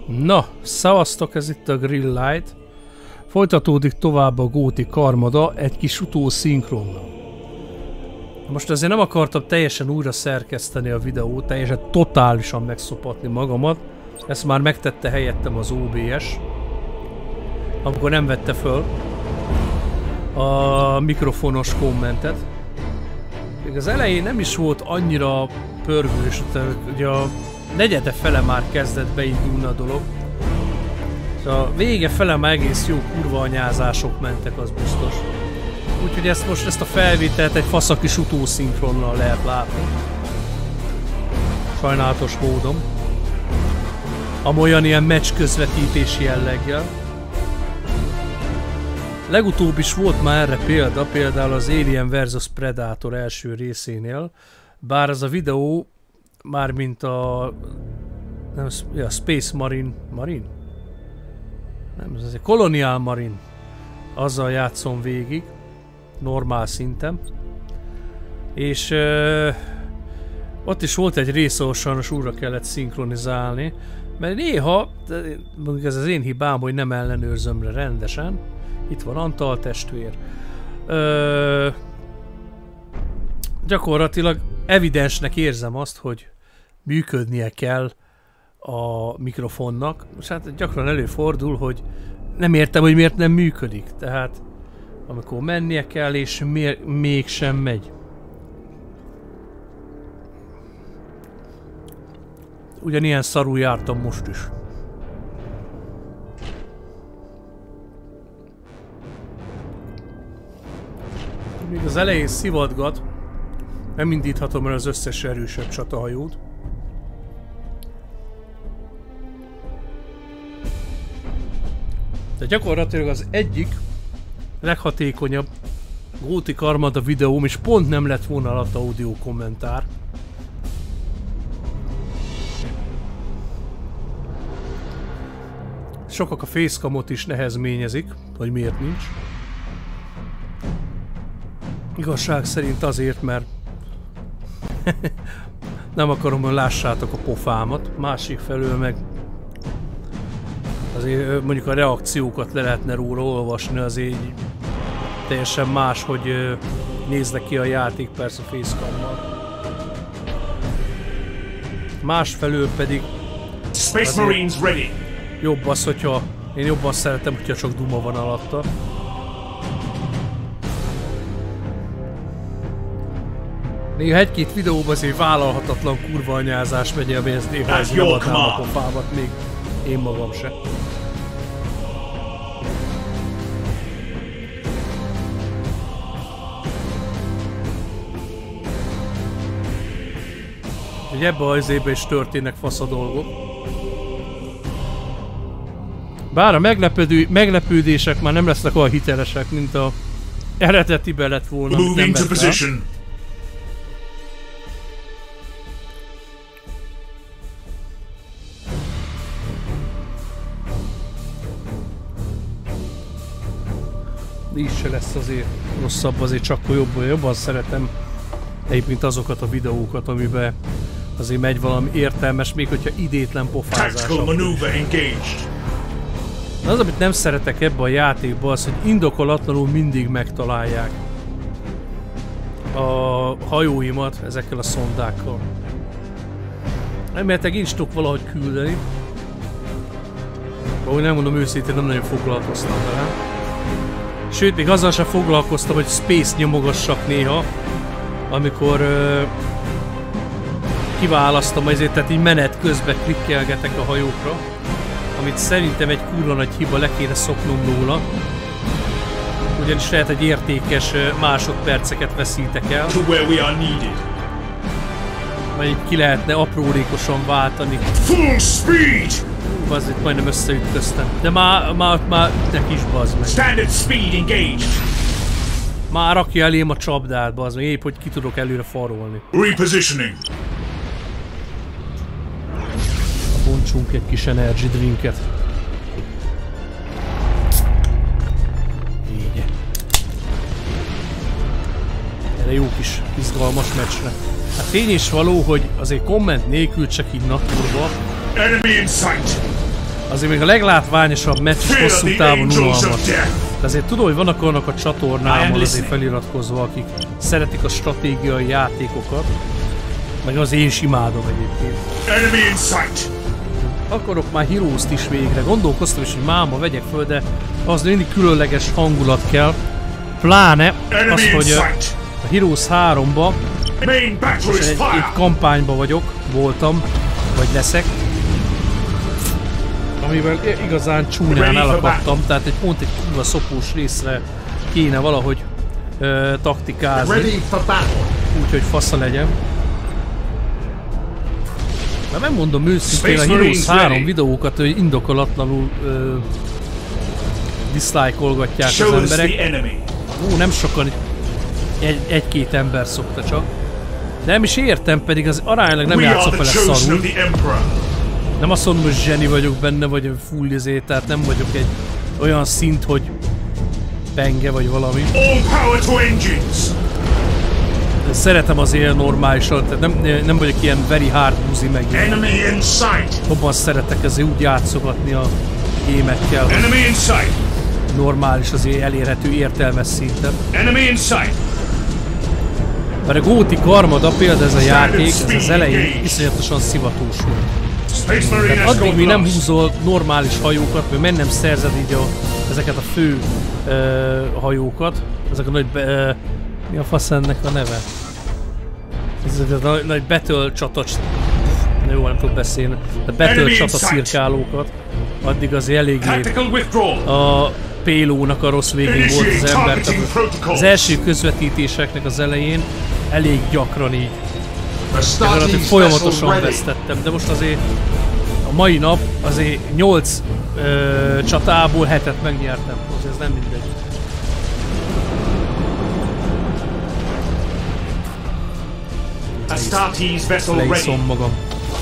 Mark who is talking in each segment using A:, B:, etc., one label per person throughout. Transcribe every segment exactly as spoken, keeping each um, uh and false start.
A: Na, szavaztok, ez itt a Grill Light. Folytatódik tovább a Gothic Armada egy kis utószinkronnal. Most azért nem akartam teljesen újra szerkeszteni a videót, teljesen totálisan megszopatni magamat. Ezt már megtette helyettem az o bé es, amikor nem vette föl a mikrofonos kommentet. Még az elején nem is volt annyira pörgős, tehát ugye a negyede fele már kezdett beindulni a dolog. A vége fele már egész jó kurva anyázások mentek, az biztos. Úgyhogy ezt most ezt a felvételt egy faszakis utószinkronnal lehet látni. Sajnálatos módon. Amolyan ilyen meccs közvetítési jelleggel. Legutóbb is volt már erre példa, például az Alien versus. Predator első részénél. Bár az a videó mármint a... nem, ja, Space Marine... Marine? Nem, ez egy Colonial Marine. Azzal játszom végig. Normál szinten. És... Uh, ott is volt egy rész, ahol sajnos újra kellett szinkronizálni. Mert néha, mondjuk ez az én hibám, hogy nem ellenőrzöm le rendesen. Itt van Antal testvér. Uh, gyakorlatilag evidensnek érzem azt, hogy működnie kell a mikrofonnak. Most hát gyakran előfordul, hogy nem értem, hogy miért nem működik. Tehát amikor mennie kell, és mégsem megy. Ugyanilyen szarul jártam most is. Még az elején szivatgat, nem indíthatom el az összes erősebb csatahajót. De gyakorlatilag az egyik leghatékonyabb Gothic Armada videóm, és pont nem lett volna alatt audio kommentár. Sokak a facecamot is nehezményezik, hogy miért nincs. Igazság szerint azért, mert nem akarom, hogy lássátok a pofámat. Másik felől meg azért mondjuk a reakciókat le lehetne róla olvasni, azért teljesen más, hogy néznek ki a játék, persze facecammal. Másfelől pedig
B: Space Marines ready.
A: Jobb az, hogyha én jobban szeretem, hogyha csak duma van alatta. Néha egy-két videóban azért vállalhatatlan kurva anyázás megy, ami ezt néha ez nem adnám a pofámat, még én magam se. Ugye ebbe az izébe is történnek fasz a dolgok. Bár a meglepődő, meglepődések már nem lesznek olyan hitelesek, mint a eredetiben lett volna, amit nem vett el. Így se lesz azért rosszabb, azért csak jobban, jobban szeretem egyébként azokat a videókat, amiben azért megy valami értelmes, még hogyha idétlen pofázás. Az, amit nem szeretek ebben a játékban, az, hogy indokolatlanul mindig megtalálják a hajóimat ezekkel a szondákkal. Remélhetőleg így tudok valahogy küldeni. Ahogy nem mondom őszintén, nem nagyon foglalkoztam vele. Sőt, még azzal sem foglalkoztam, hogy space nyomogassak néha, amikor uh, kiválasztom ezért, tehát így menet közben klikkelgetek a hajókra, amit szerintem egy kurva nagy hiba, le kéne szoknom róla. Ugyanis lehet, hogy értékes másodperceket veszítek el. Vagy így ki lehetne aprólékosan váltani.
B: Full speed!
A: Az itt majdnem összeütköztem. De már, már, már ütnek is, bazd meg.
B: Standard speed engaged.
A: Már rakja elém a csapdát, bazd meg, épp hogy ki tudok előre farolni.
B: Repositioning.
A: Bontsunk egy kis energy drinket. Így. Erre jó kis izgalmas meccsre. Hát tény is való, hogy azért komment nélkül csak így naturba.
B: Enemy in sight.
A: azért még a leglátványosabb meccs is hosszú távon unalmas. De azért tudom, hogy vannak olyanok a csatornámon azért feliratkozva, akik szeretik a stratégiai játékokat. Meg az én is imádom egyébként. Akarok már Heroes-t is végre. Gondolkoztam is, hogy máma vegyek föl, de az mindig különleges hangulat kell. Pláne az, hogy a Heroes háromba most egy, egy kampányba vagyok, voltam, vagy leszek. Amivel igazán csúnyán elakadtam, tehát egy pont egy kurva szopós részre kéne valahogy ö, taktikázni. Úgyhogy fasza legyen. De megmondom őszintén, a Heroes három videókat, hogy indokolatlanul ö, dislike-olgatják az emberek. Ó, nem sokan, egy, egy-két ember szokta csak. De nem is értem, pedig az aránylag nem játszok vele szarul. Nem azt mondom, hogy zseni vagyok benne, vagy full izé, tehát nem vagyok egy olyan szint, hogy penge vagy valami. Szeretem az ilyen normálisan, tehát nem, nem vagyok ilyen very hard buzi meg ilyen. Jobban szeretek ezért úgy játszogatni a gémekkel, normális, azért elérhető értelmes szinten. Mert a Gótik Armada például ez a játék, ez az elején iszonyatosan szivatós volt. Tehát addig mi nem húzol normális hajókat, mert meg nem szerzed így a, ezeket a fő uh, hajókat, ezek a nagy, uh, mi a fasz ennek a neve? Ezek a nagy battle csata, jó, nem tudok beszélni, a battle csata cirkálókat, addig azért eléggé a Pélónak a rossz végén volt az ember, az első közvetítéseknek az elején elég gyakran így. Gyakorlatilag folyamatosan vesztettem, de most azért a mai nap azért nyolc ö, csatából hetet megnyertem, azért ez nem mindegy. Leiszom magam.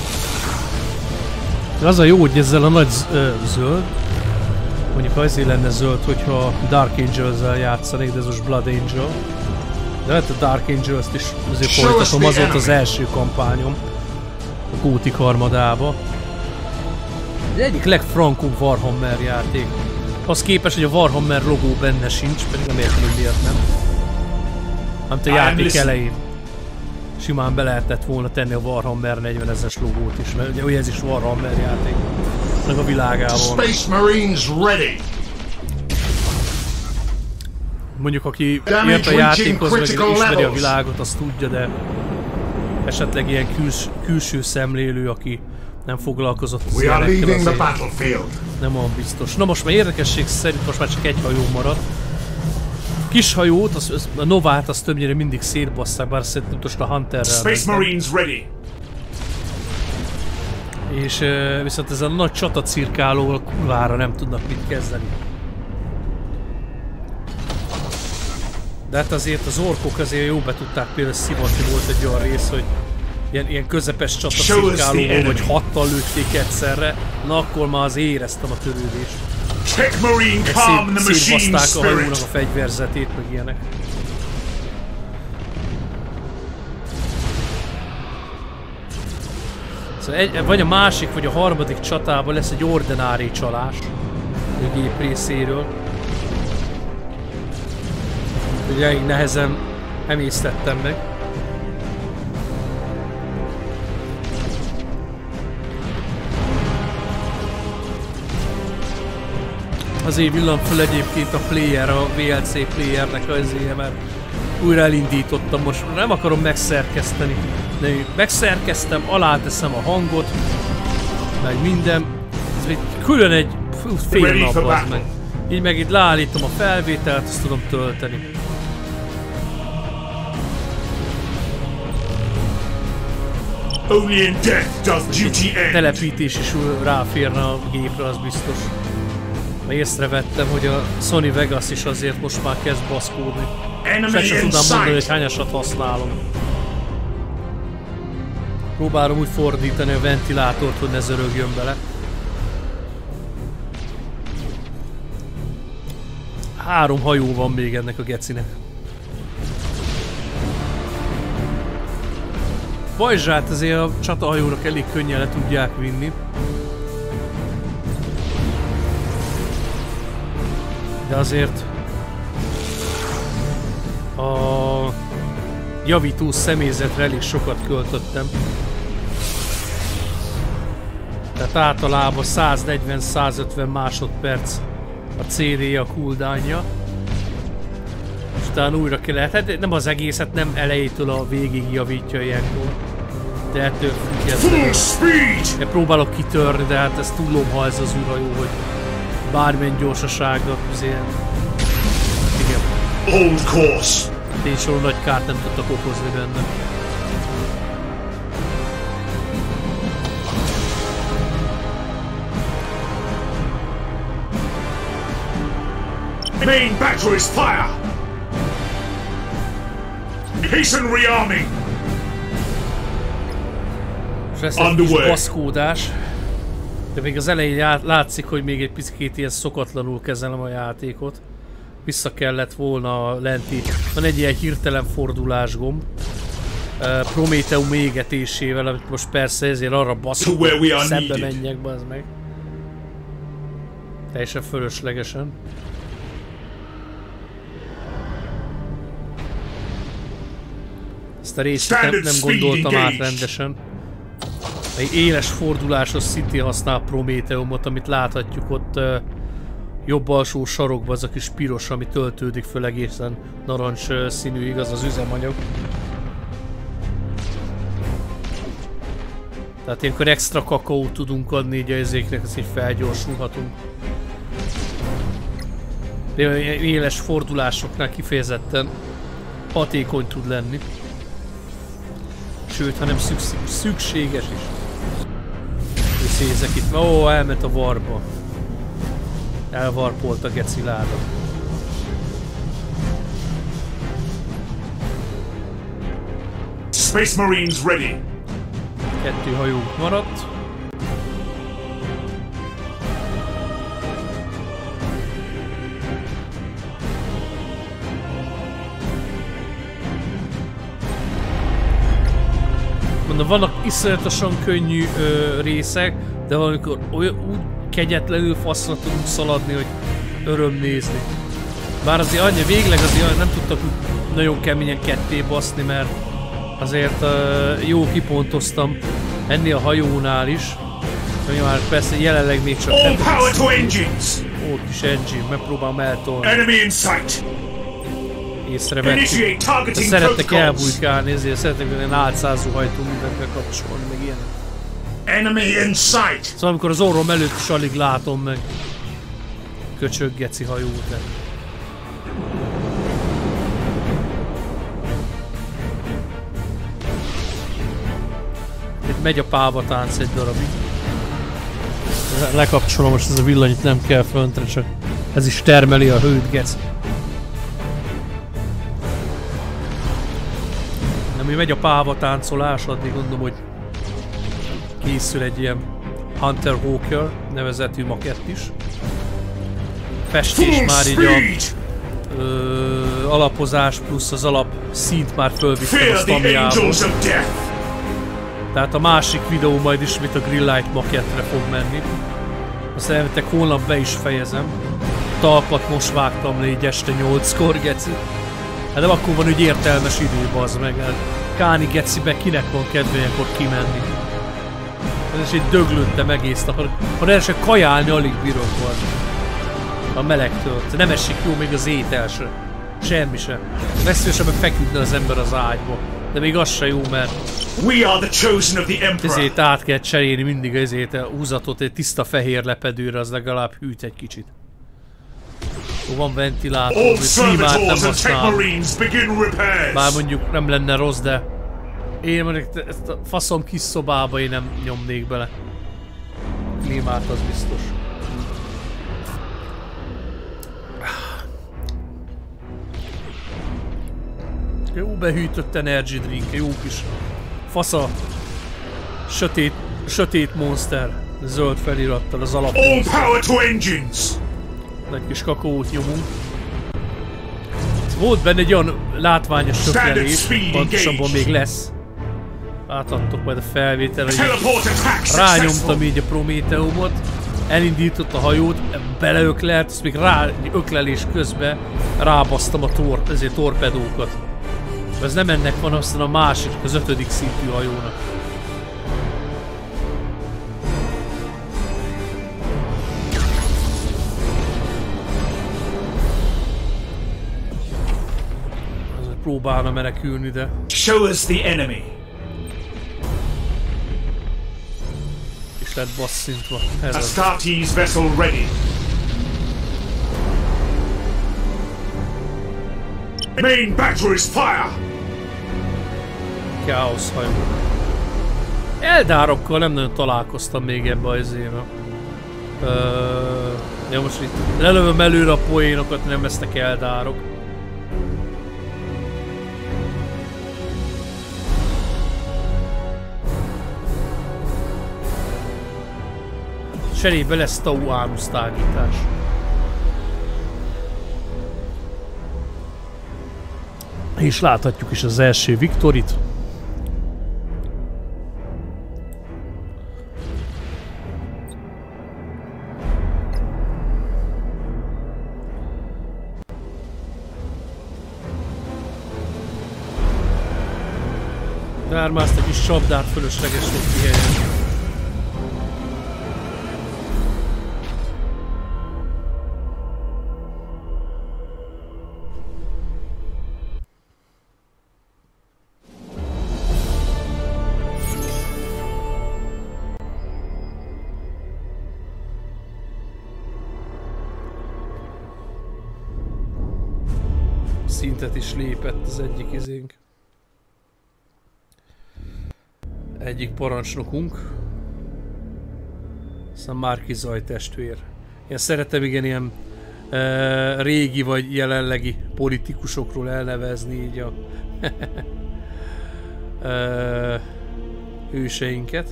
A: De az a jó, hogy ezzel a nagy ö, zöld, mondjuk azért lenne zöld, hogyha Dark Angels-zel játszanék, de ez most Blood Angel. De lehet a Dark Angels-t is azért folytatom, az volt az első kampányom a Gótik Armadába. Az egyik legfrankóbb Warhammer játék. Az képes, hogy a Warhammer logó benne sincs, pedig nem értem, hogy miért nem. Nem a játék elején. Simán be lehetett volna tenni a Warhammer negyvenezres logót is, mert ugye, ugye ez is Warhammer játék. Meg a világában.
B: Space Marines ready.
A: Mondjuk aki ért a játékhoz, meg ismeri a világot, azt tudja, de esetleg ilyen küls, külső szemlélő, aki nem foglalkozott az ilyenekkel, azért nem olyan biztos. Na most már érdekesség szerint most már csak egy hajó marad. Kis hajót, az, az, a Novát, azt többnyire mindig szétbasszák, bár szerintem most a Hunterrel
B: Space Marines ready.
A: És uh, viszont ezzel a nagy csatacirkálóval kurvára nem tudnak mit kezdeni. De hát azért az orkok azért jó be tudták például szivatni, volt egy olyan rész, hogy ilyen, ilyen közepes csatacirkálóval vagy hattal lőtték egyszerre, na akkor már az éreztem a törődést. Szétbaszták a hajónak a fegyverzetét, meg ilyenek. Szóval egy, vagy a másik, vagy a harmadik csatában lesz egy ordinári csalás a gép részéről. Ugye elég nehezen emésztettem meg. Azért villan föl egyébként a player, a vé el cé playernek az ilyen, mert újra elindítottam, most nem akarom megszerkeszteni. De megszerkeztem, aláteszem a hangot, meg minden. Ez még külön egy fél nap az meg. Így meg itt leállítom a felvételt, azt tudom tölteni.
B: Only in death does duty end.
A: Telepítés is ráférne a gépre, az biztos. Mert észrevettem, hogy a Sony Vegas is azért most már kezd baszkódni. Csak sem tudnám mondani, hogy hányasat használom. Próbálom úgy fordítani a ventilátort, hogy ne zörögjön bele. Három hajó van még ennek a gecinek. Pajzsát azért a csatahajónak elég könnyen le tudják vinni. De azért a javító személyzetre elég sokat költöttem. Tehát általában száznegyven-százötven másodperc a cé dé a cooldownja. És utána újra ki lehet. Hát nem az egészet, nem elejétől a végig javítja ilyenkor. De ettől függetlenül. Én próbálok kitörni, de hát ez túl lomha ez az űrhajó, hogy bármilyen gyorsasággal ilyen. Igen.
B: Hold course.
A: Tényleg nagy kárt nem tudtak okozni benne.
B: Main batteries fire! Hasten rearming!
A: És lesz egy kis baszkódás. De még az elején látszik, hogy még egy picit ilyen szokatlanul kezelem a játékot. Vissza kellett volna lenti. Van egy ilyen hirtelen fordulás gomb. Uh, Prométeum égetésével, amit most persze ezért arra baszok, hogy szembe menjek, bazd meg. Teljesen fölöslegesen. Ezt a részt nem, nem gondoltam át rendesen. Egy éles fordulásos City használ Prométeumot, amit láthatjuk ott uh, jobb alsó sarokban, az a kis piros, ami töltődik föl egészen narancs uh, színű, igaz az üzemanyag. Tehát ilyenkor extra kakaót tudunk adni így a ezéknek, ezt így felgyorsulhatunk. De éles fordulásoknál kifejezetten hatékony tud lenni. Sőt, hanem szükség, szükséges is. Szézek itt. Ó, elment a varba. Elvarpolt a geciláda.
B: Space Marines ready.
A: Kettő hajónk maradt. Mondom, vannak iszonyatosan könnyű ö, részek, de valamikor olyan úgy kegyetlenül faszra tudunk szaladni, hogy öröm nézni. Bár azért annyi, végleg azért nem tudtak nagyon keményen ketté baszni, mert azért uh, jó kipontoztam ennél a hajónál is. Ami már persze jelenleg még csak
B: All power to engines.
A: Ó, kis engine, megpróbálom eltolni.
B: Enemy in sight.
A: Észrevettük. De szerettek elbújkálni, ezért szeretnek olyan álcázó hajtó mindent bekapcsolni, meg ilyenek.
B: Enemy in sight.
A: Szóval amikor az orrom előtt is alig látom meg. Köcsög geci hajót. Itt megy a pávatánc egy darabig. Lekapcsolom most, ez a villany itt nem kell föntre, csak ez is termeli a hőt, geci. Ami megy a pávatáncolás, addig gondolom, hogy készül egy ilyen Hunter Hawker nevezetű makett is. Festés már így a ö, alapozás plusz az alap színt már fölvittem a Stamiából. Tehát a másik videó majd ismét a Grillite makettre fog menni. Azt elmentek holnap be is fejezem. A talpat most vágtam le így este nyolckor, geci. Hát de akkor van úgy értelmes idő, bazd meg. Káni gecibe kinek van kedve ilyenkor kimenni. Ez is így döglődtem egész nap. Ha rendesen kajálni alig bírok volt. A melegtől. Nem esik jó még az étel se. Semmi se. Legszívesebben feküdne az ember az ágyba. De még az se jó, mert
B: We are the chosen of the Emperor.
A: ezért át kell cserélni mindig ezért a húzatot egy tiszta fehér lepedőre, az legalább hűt egy kicsit. Van ventilátor, hogy klímát nem használ. Bár mondjuk nem lenne rossz, de én mondjuk ezt a faszom kis szobába én nem nyomnék bele. Klímát az biztos. Jó behűtött energy drink, jó kis fasza. Sötét, sötét monster. Zöld felirattal az alap.
B: All power to engines.
A: Egy kis kakaót nyomunk. Volt benne egy olyan látványos söprelés, pontosabban még lesz. Átadtok majd a felvételre, hogy rányomtam így a Prométeumot. elindított a hajót, beleöklelt, azt még rá, öklelés közben rábasztam a tor, ezért torpedókat. Ez nem ennek van, aztán a másik, az ötödik szintű hajónak. Próbálna menekülni, de...
B: Show us the enemy.
A: És lett basszintva.
B: Astartes vessel ready. Main batteries fire.
A: Káosz hajó. Eldárokkal nem nagyon találkoztam még ebbe az éve. Ja, most itt lelövöm előre a poénokat, nem lesznek eldárok. Cserébe lesz Tau Anus tágítás. És láthatjuk is az első Viktorit. Már már azt a kis csapdát fölösleges volt kihelyen. Szintet is lépett az egyik izénk. Egyik parancsnokunk. Aztán Márki Zaj testvér. Én szeretem igen ilyen e, régi vagy jelenlegi politikusokról elnevezni így a e, hőseinket.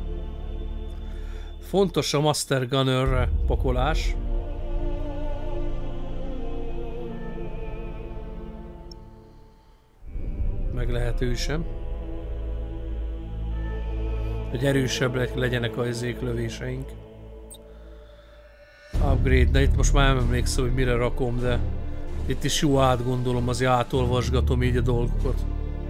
A: Fontos a Master Gunner pakolás. Meglehetősen. Hogy erősebbek legyenek a izéklövéseink. Upgrade, de itt most már nem emlékszem, hogy mire rakom, de itt is jó átgondolom, azért átolvasgatom így a dolgokat.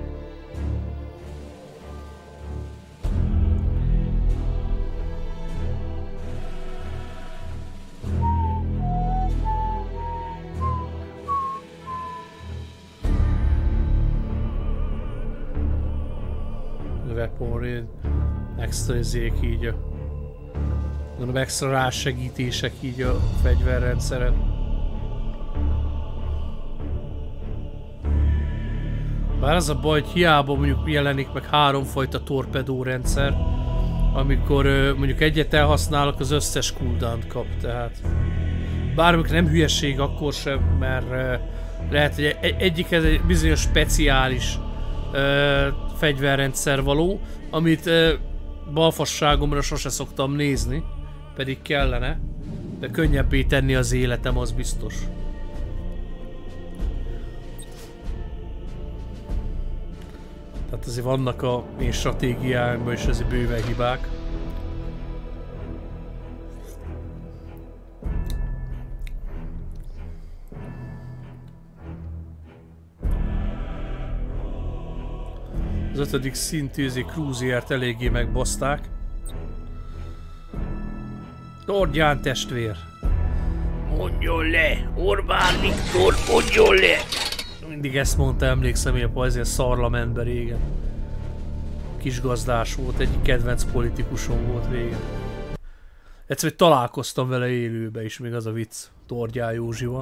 A: Weapon, extra izék így a... Gondolom extra rásegítések így a fegyverrendszeren. Bár az a baj, hogy hiába mondjuk jelenik meg háromfajta torpedórendszer, amikor mondjuk egyet elhasználok, az összes cooldown-t kap, tehát... Bármikor nem hülyeség akkor sem, mert lehet, hogy egyik ez egy bizonyos speciális fegyverrendszer való, amit balfasságomra sose szoktam nézni, pedig kellene, de könnyebbé tenni az életem, az biztos. Tehát azért vannak a én stratégiáimban is azért bőven hibák. Az ötödik szintű Cruziert eléggé megbaszták. Tordján testvér! Mondjon le! Orbán Viktor, mondjon le! Mindig ezt mondta, emlékszem, hogy a azért szarlamentben régen. Kisgazdás volt, egyik kedvenc politikusom volt régen. Egyszer találkoztam vele élőbe is, még az a vicc, Tordján Józsival.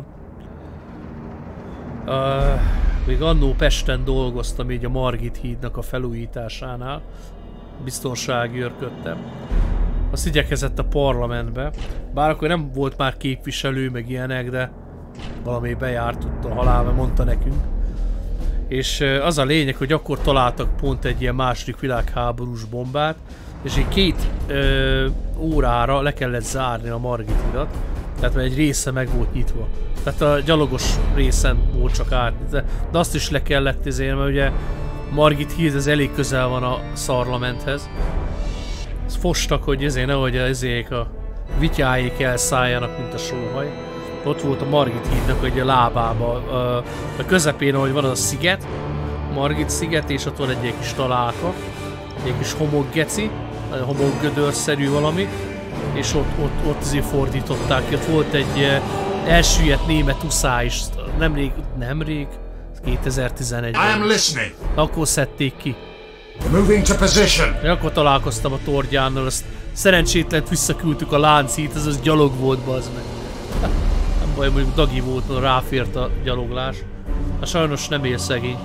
A: Uh, még annó Pesten dolgoztam így a Margit hídnak a felújításánál. Biztonsági őrködtem. Azt igyekezett a parlamentbe. Bár akkor nem volt már képviselő, meg ilyenek, de valami bejárt tudta a halálba, mondta nekünk. És az a lényeg, hogy akkor találtak pont egy ilyen második világháborús bombát, és így két ö, órára le kellett zárni a Margit hidat. Tehát egy része meg volt nyitva. Tehát a gyalogos részen volt csak át. De, de azt is le kellett izélni, mert ugye Margit híd ez elég közel van a szarlamenthez. Azt fostak, hogy ezért nehogy ezék a vityáik elszálljanak, mint a sóhaj. Ott volt a Margit hídnak egy a lábába, a, a közepén, ahogy van az a sziget, Margit sziget, és ott van egy, egy kis találka, egy kis homoggeci, homoggödörszerű valami, és ott, ott, ott azért fordították ki. Ott volt egy eh, elsüllyedt német uszá is, nemrég, nemrég, kétezer-tizenegyben. Akkor szedték ki.
B: Moving to position.
A: Akkor találkoztam a Tordjánnal, azt szerencsétlent visszaküldtük a láncít, ez az gyalog volt, bazd meg. Nem baj, mondjuk Dagi volt, ráfért a gyaloglás. Hát sajnos nem él szegény.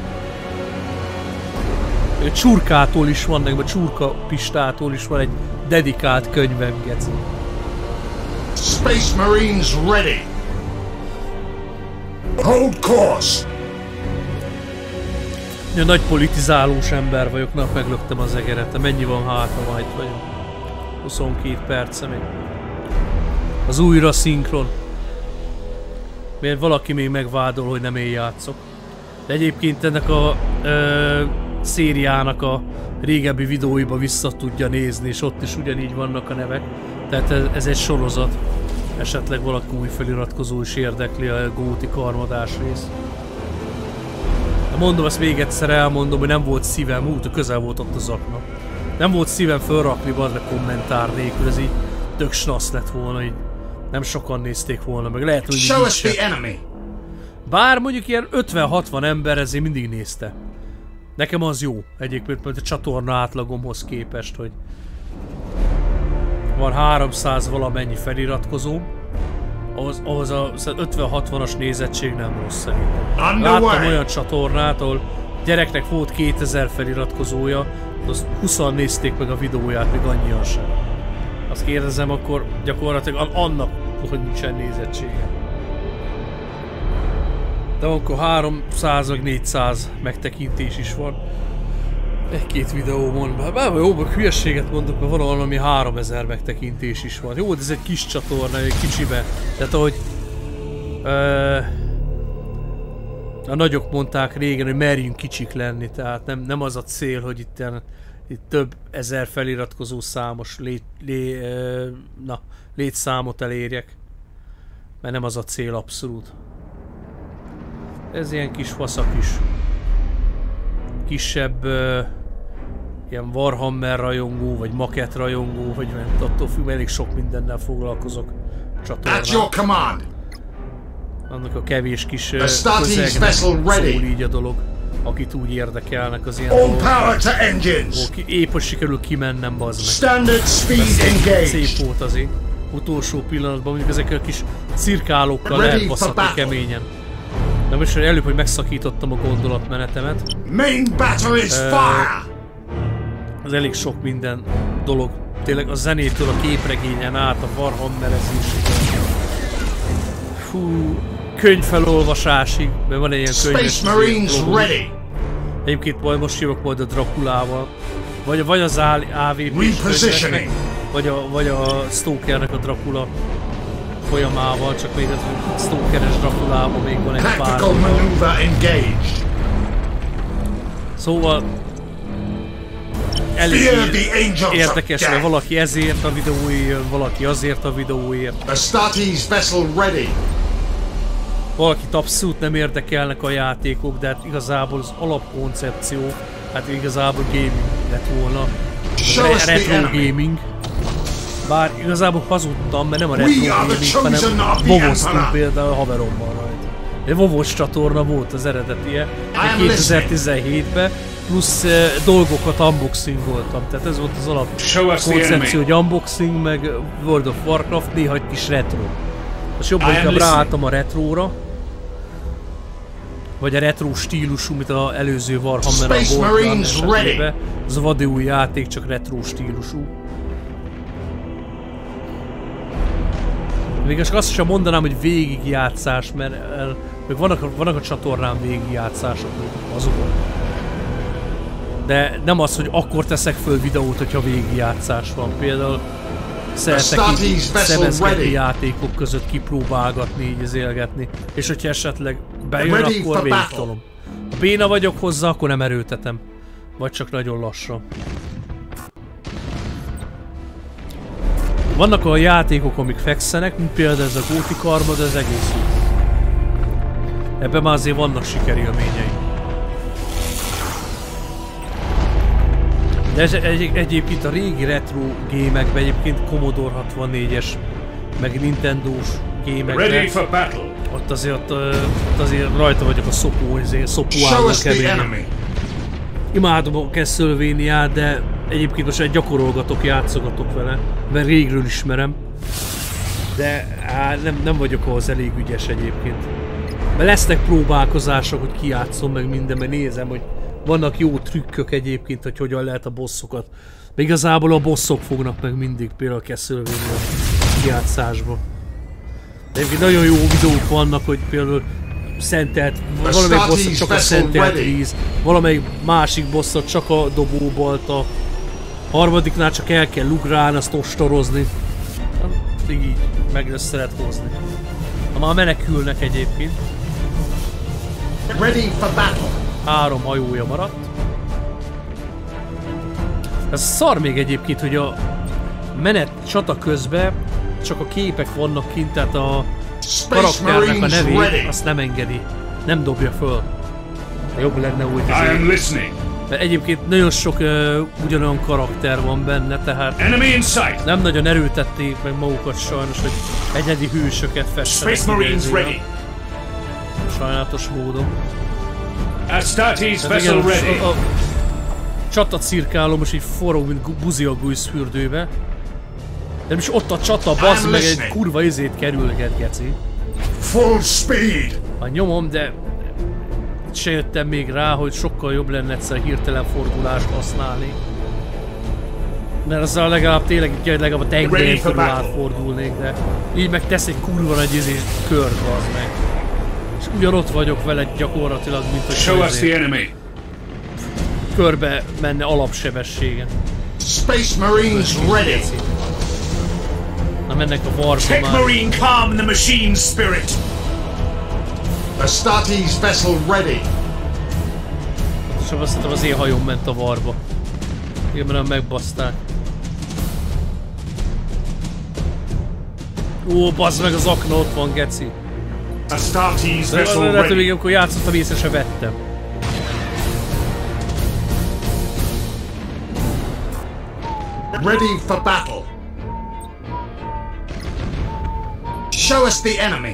A: Csurkától is van, meg a Csurka Pistától is van egy dedikált könyvem, geci.
B: Space Marines ready. Hold course.
A: Ja, nagy politizálós ember vagyok, na meglöktem az egeret. Mennyi van hátra, majd vagyok? huszonkét perce még. Az újra szinkron. Miért valaki még megvádol, hogy nem én játszok. De egyébként ennek a ö, szériának a régebbi videóiba vissza tudja nézni, és ott is ugyanígy vannak a nevek. Tehát ez, ez egy sorozat. Esetleg valaki új feliratkozó is érdekli a Góti karmadás rész. De mondom, ezt még egyszer elmondom, hogy nem volt szívem, út, közel volt ott az akna. Nem volt szívem fölrakni bazd kommentár nélkül, ez így tök snasz lett volna, így nem sokan nézték volna, meg lehet, hogy így sem. Bár mondjuk ilyen ötven-hatvan ember ezért mindig nézte. Nekem az jó, egyébként mert a csatorna átlagomhoz képest, hogy van háromszáz valamennyi feliratkozó, ahhoz, ahhoz az ötven-hatvanas nézettség nem rossz szerintem. Láttam olyan csatornát, ahol gyereknek volt kétezer feliratkozója, azt húszan nézték meg a videóját, még annyian sem. Azt kérdezem, akkor gyakorlatilag annak, hogy nincsen nézettsége. De akkor háromszáz vagy négyszáz megtekintés is van. Egy-két videómon. Bár jó, meg hülyeséget mondok, mert van valami háromezer megtekintés is van. Jó, de ez egy kis csatorna, egy kicsibe. Tehát ahogy ö, a nagyok mondták régen, hogy merjünk kicsik lenni. Tehát nem, nem az a cél, hogy itt, itt több ezer feliratkozó számos lét, lé, ö, na, létszámot elérjek. Mert nem az a cél abszolút. Ez ilyen kis faszak is. Kisebb uh, ilyen Warhammer rajongó, vagy Makett rajongó, vagy ment attól függ, elég sok mindennel foglalkozok csatornán. Annak a kevés kis uh, közegnek szól így a dolog, akit úgy érdekelnek az ilyen dolgok. Épp hogy sikerül kimennem, bazd meg. Szép volt azért. Utolsó pillanatban mondjuk ezekkel a kis cirkálókkal lehet baszatni keményen. De most előbb, hogy megszakítottam a gondolatmenetemet.
B: Main battle is fire!
A: Az elég sok minden dolog. Tényleg a zenétől a képregényen át, a Warhammerezésig. Fú, könyvfelolvasásig, mert van egy ilyen könyves ready. Egyébként majd most jövök majd a Drakulával. Vagy, vagy az á vé pé-s vagy a, vagy a Stokernek a Dracula folyamával, csak még a Stokeres Drakulában még van egy pár. Szóval elég érdekes, hogy valaki ezért a videóért, valaki azért a videóért. Valakit abszolút nem érdekelnek a játékok, de hát igazából az alapkoncepció, hát igazából gaming lett volna. Re retro gaming. Bár igazából hazudtam, mert nem a retro gaming, hanem vovoztunk például a haverommal rajta. Egy vovos csatorna volt az eredetie, kétezer-tizenhétben, plusz uh, dolgokat unboxingoltam, tehát ez volt az alap koncepció, hogy unboxing, meg World of Warcraft, néha egy kis retro. Most jobban inkább ráálltam a retróra, vagy a retro stílusú, mint az előző Warhammer a World esetében. Ez a vadi új játék, csak retro stílusú. Még azt sem mondanám, hogy végigjátszás, mert el, még vannak, vannak a csatornán végigjátszások azokon. De nem az, hogy akkor teszek föl videót, hogyha végigjátszás van. Például szeretek így szemezgetni játékok között kipróbálgatni, így izélgetni. És hogyha esetleg bejön, akkor végigtolom. Ha béna vagyok hozzá, akkor nem erőltetem. Vagy csak nagyon lassan. Vannak olyan játékok, amik fekszenek, mint például ez a Gothic Arma, de ez egész jó. Ebben már azért vannak sikerélményei. De ez egy, egyébként a régi retro gémekben, egyébként Commodore hatvannégyes, meg Nintendo-s gémekben, ott azért, ott, ott azért rajta vagyok a szopó, azért szopó álló keményen. Imádom a Castlevania-t, de egyébként most gyakorolgatok, játszogatok vele, mert régről ismerem. De á, nem, nem vagyok ahhoz elég ügyes egyébként. Mert lesznek próbálkozások, hogy kijátszom meg minden, mert nézem, hogy vannak jó trükkök egyébként, hogy hogyan lehet a bosszokat. De igazából a bosszok fognak meg mindig, például a Castlevania kijátszásban. De egyébként nagyon jó videók vannak, hogy például szentelt, valamelyik bosszot csak a szentelt víz, valamelyik másik bosszot csak a dobóbalta, harmadiknál csak el kell ugrálni, azt ostorozni. Így meg össze lehet hozni. Ha már menekülnek egyébként.
C: Ready for battle.
A: Három hajója maradt. Ez szar még egyébként, hogy a menet csata közben csak a képek vannak kint, tehát a karakternek a nevét azt nem engedi. Nem dobja föl. Jobb lenne úgy. Mert egyébként nagyon sok uh, ugyanolyan karakter van benne, tehát nem nagyon erőtették meg magukat sajnos, hogy egyedi hősöket festenek. Sajnálatos módon.
B: Astartes vessel ready.
A: A, a csata cirkáló most így forog, mint buzi a gőzfürdőbe. De most ott a csata, bazd meg, egy kurva izét kerülget, geci.
C: Full speed.
A: A nyomom, de se jöttem még rá, hogy sokkal jobb lenne egyszer hirtelen fordulást használni. Mert azzal legalább tényleg legalább a tengelyen körül átfordulnék, de így meg tesz egy kurva nagy izé kört, bazd meg. És ugyanott vagyok vele gyakorlatilag, mint hogy
B: show us the enemy.
A: Körbe menne alapsebességen.
C: Space Marines ready.
A: Na mennek a warba
B: Tech
A: már.
B: Marine calm the machine spirit.
C: Astartes vessel ready.
A: És azt hiszem az én hajóm ment a warba. Igen, mert megbaszták. Ó, bazd meg, az akna ott van, geci.
B: Astartes
A: De
B: vessel
A: lehet, hogy
B: ready.
A: még amikor játszottam, észre se vettem.
C: Ready for battle. Show us the enemy.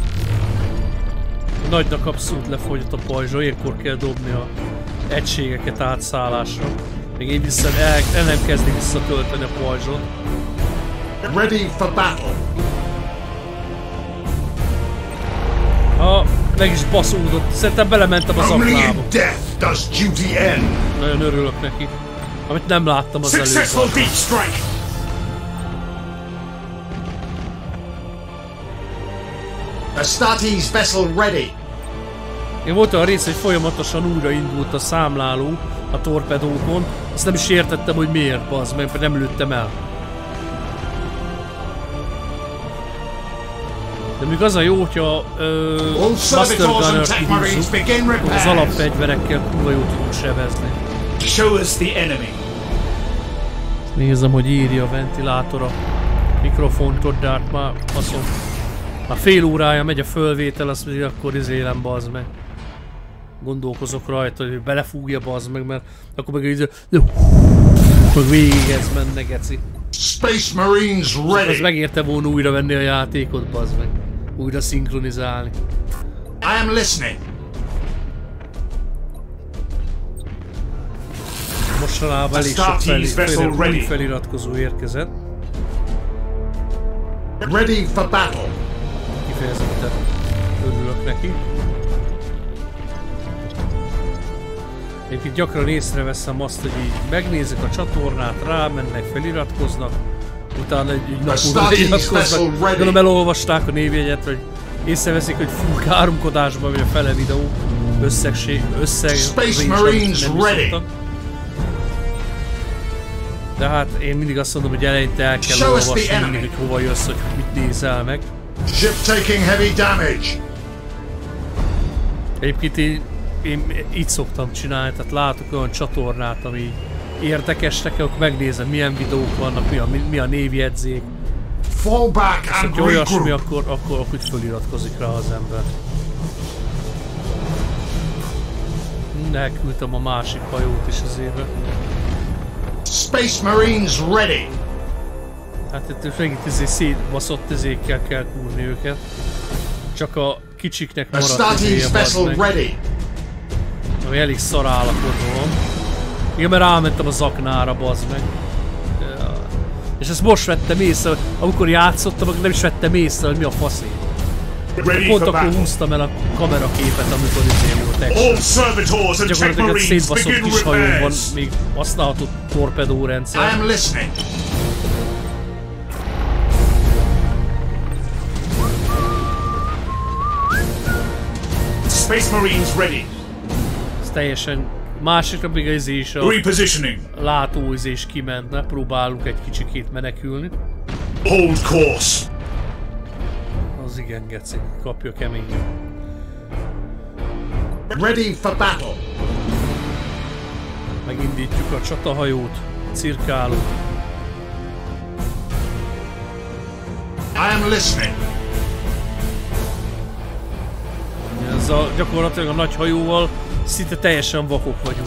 A: Nagynak abszolút lefogyott a pajzsa, ilyenkor kell dobni a egységeket átszállásra. Még én vissza, el, el nem kezdik visszatölteni a pajzsot.
C: Ready for battle.
A: Ha meg is baszódott, szerintem belementem az
C: Only
A: aknába.
C: in death does duty end.
A: Nagyon örülök neki. Amit nem láttam az
B: Successful
A: előbb.
B: deep strike.
C: Astartes vessel ready.
A: Én volt olyan rész, hogy folyamatosan újraindult a számláló a torpedókon, azt nem is értettem, hogy miért, bazd meg, mert nem lőttem el. De még az a jó, hogyha ö, Master Gunner-t kihúzzuk, az alapfegyverekkel kurva jó tudunk sebezni.
B: Show us the enemy.
A: Nézem, hogy írja a ventilátor a mikrofontot, de hát már faszom. Már fél órája megy a fölvétel, azt mondja, akkor izélem, bazd meg. Gondolkozok rajta, hogy belefúgja, bazd meg, mert akkor meg így meg végig ez menne, geci.
C: Space Marines ready.
A: Ez megérte volna újra venni a játékot, bazd meg. Újra szinkronizálni.
C: I am listening.
A: Mostanában elég sok fel, új feliratkozó érkezett.
C: Ready for battle.
A: Kifejezetten örülök neki. Egyébként gyakran észreveszem azt, hogy így megnézik a csatornát, rámennek, feliratkoznak, utána egy, egy nap múlva feliratkoznak, gondolom elolvasták a névjegyet, hogy észreveszik, hogy full káromkodásban vagy a fele videó, összegség, összeg,
C: Space Marines ready.
A: De hát én mindig azt mondom, hogy eleinte el kell olvasni mindig, hogy hova jössz, hogy mit nézel meg.
C: Ship taking heavy damage.
A: Egyébként én, én így szoktam csinálni, tehát látok olyan csatornát, ami érdekes nekem, akkor megnézem milyen videók vannak, mi a, mi a névjegyzék,
C: Fall back
A: Ha
C: and
A: olyasmi,
C: regroup.
A: akkor, akkor, akkor föliratkozik rá az ember. Elküldtem a másik hajót is az évre.
C: Space Marines ready.
A: Hát itt megint izé szétbaszott izékkel kell kúrni őket. Csak a kicsiknek maradt
C: Astartes
A: izéje, bazd
C: vessel
A: meg.
C: ready.
A: Ami elég szar állapotban van. Igen, mert rámentem a zaknára, bazd meg. Ja. És ezt most vettem észre, amikor játszottam, akkor nem is vettem észre, hogy mi a faszé.
B: Ready
A: Pont
B: for
A: akkor
B: battle.
A: húztam el a kameraképet, amikor izé volt action.
B: All servitors and tech
A: Gyakorlatilag egy
B: marines
A: szétbaszott
B: begin
A: kis hajóban
B: repairs.
A: még használható torpedórendszer.
C: I am listening.
B: Space Marines ready.
A: Ez teljesen másikra még az is a
B: Repositioning.
A: látóizé is kimentne, próbálunk egy kicsikét menekülni.
B: Hold course.
A: Az igen, geci, kapja kemény.
C: Ready for battle.
A: Megindítjuk a csatahajót, cirkálunk.
C: I am listening.
A: Ez a, gyakorlatilag a nagy hajóval szinte teljesen vakok vagyunk.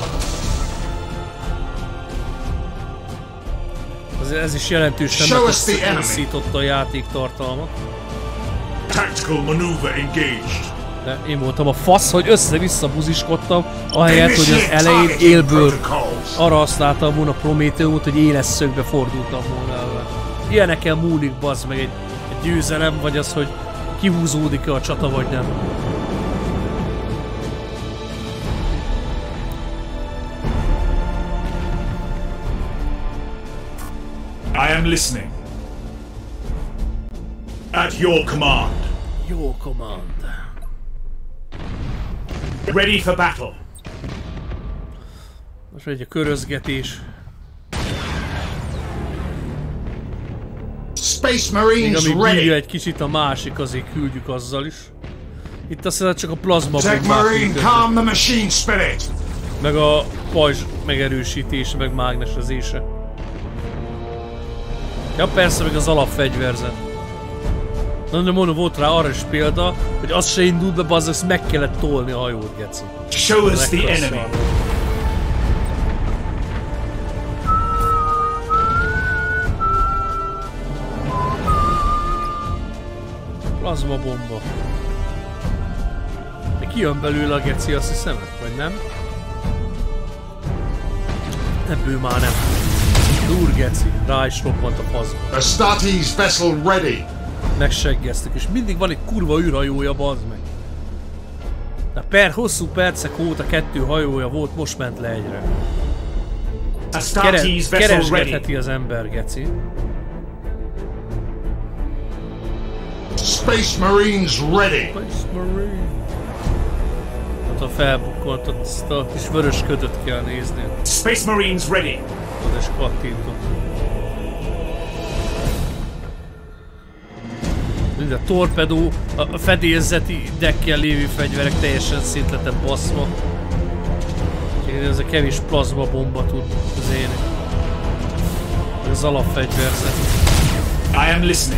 A: Ez, ez is jelentősen
C: Show us the enemy.
A: meghosszította a játéktartalmat.
B: Tactical maneuver engaged.
A: De én voltam a fasz, hogy össze-vissza buziskodtam, ahelyett, hogy az elején élből
C: protocols.
A: arra használtam volna Prométeót, hogy éles szögbe fordultam volna el. Ilyeneken múlik, bazd meg, egy, egy győzelem, vagy az, hogy kihúzódik-e a csata, vagy nem.
B: I am listening. At your command.
A: Jó command.
B: Ready for battle.
A: Most egy a körözgetés.
C: Space
A: Még
C: Marines
A: amíg
C: ready.
A: bírja egy kicsit a másik, azért küldjük azzal is. Itt azt hiszem csak a plazma
C: Tech
A: bombák
C: Marine,
A: működnek.
C: calm the machine spirit.
A: Meg a pajzs megerősítése, meg mágnesezése. Ja persze, meg az alapfegyverzet. Na de mondom, volt rá arra is példa, hogy az se indult be, bazd, ezt meg kellett tolni a hajót, geci.
B: Show us the
A: Mekkora
B: enemy.
A: szar. Plazma bomba. De kijön belőle a geci, azt hiszem, vagy nem? Ebből már nem. Dur geci, rá is roppant a faszba.
C: Astartes vessel ready.
A: Megseggeztük, és mindig van egy kurva űrhajója, bazd meg. De per hosszú percek óta kettő hajója volt, most ment le egyre. Kere,
B: Astartes vessel ready.
A: keresgetheti az ember, geci.
C: Space Marines ready.
A: Space Marine. Hát a felbukkolt, azt a kis vörös ködöt kell nézni.
B: Space Marines ready.
A: Oda is kattintott. Minden torpedó, a fedélzeti deckkel lévő fegyverek teljesen szét lettek baszva. Ez a kevés plazma bomba tud az élni. Az alapfegyverzet.
B: I am listening.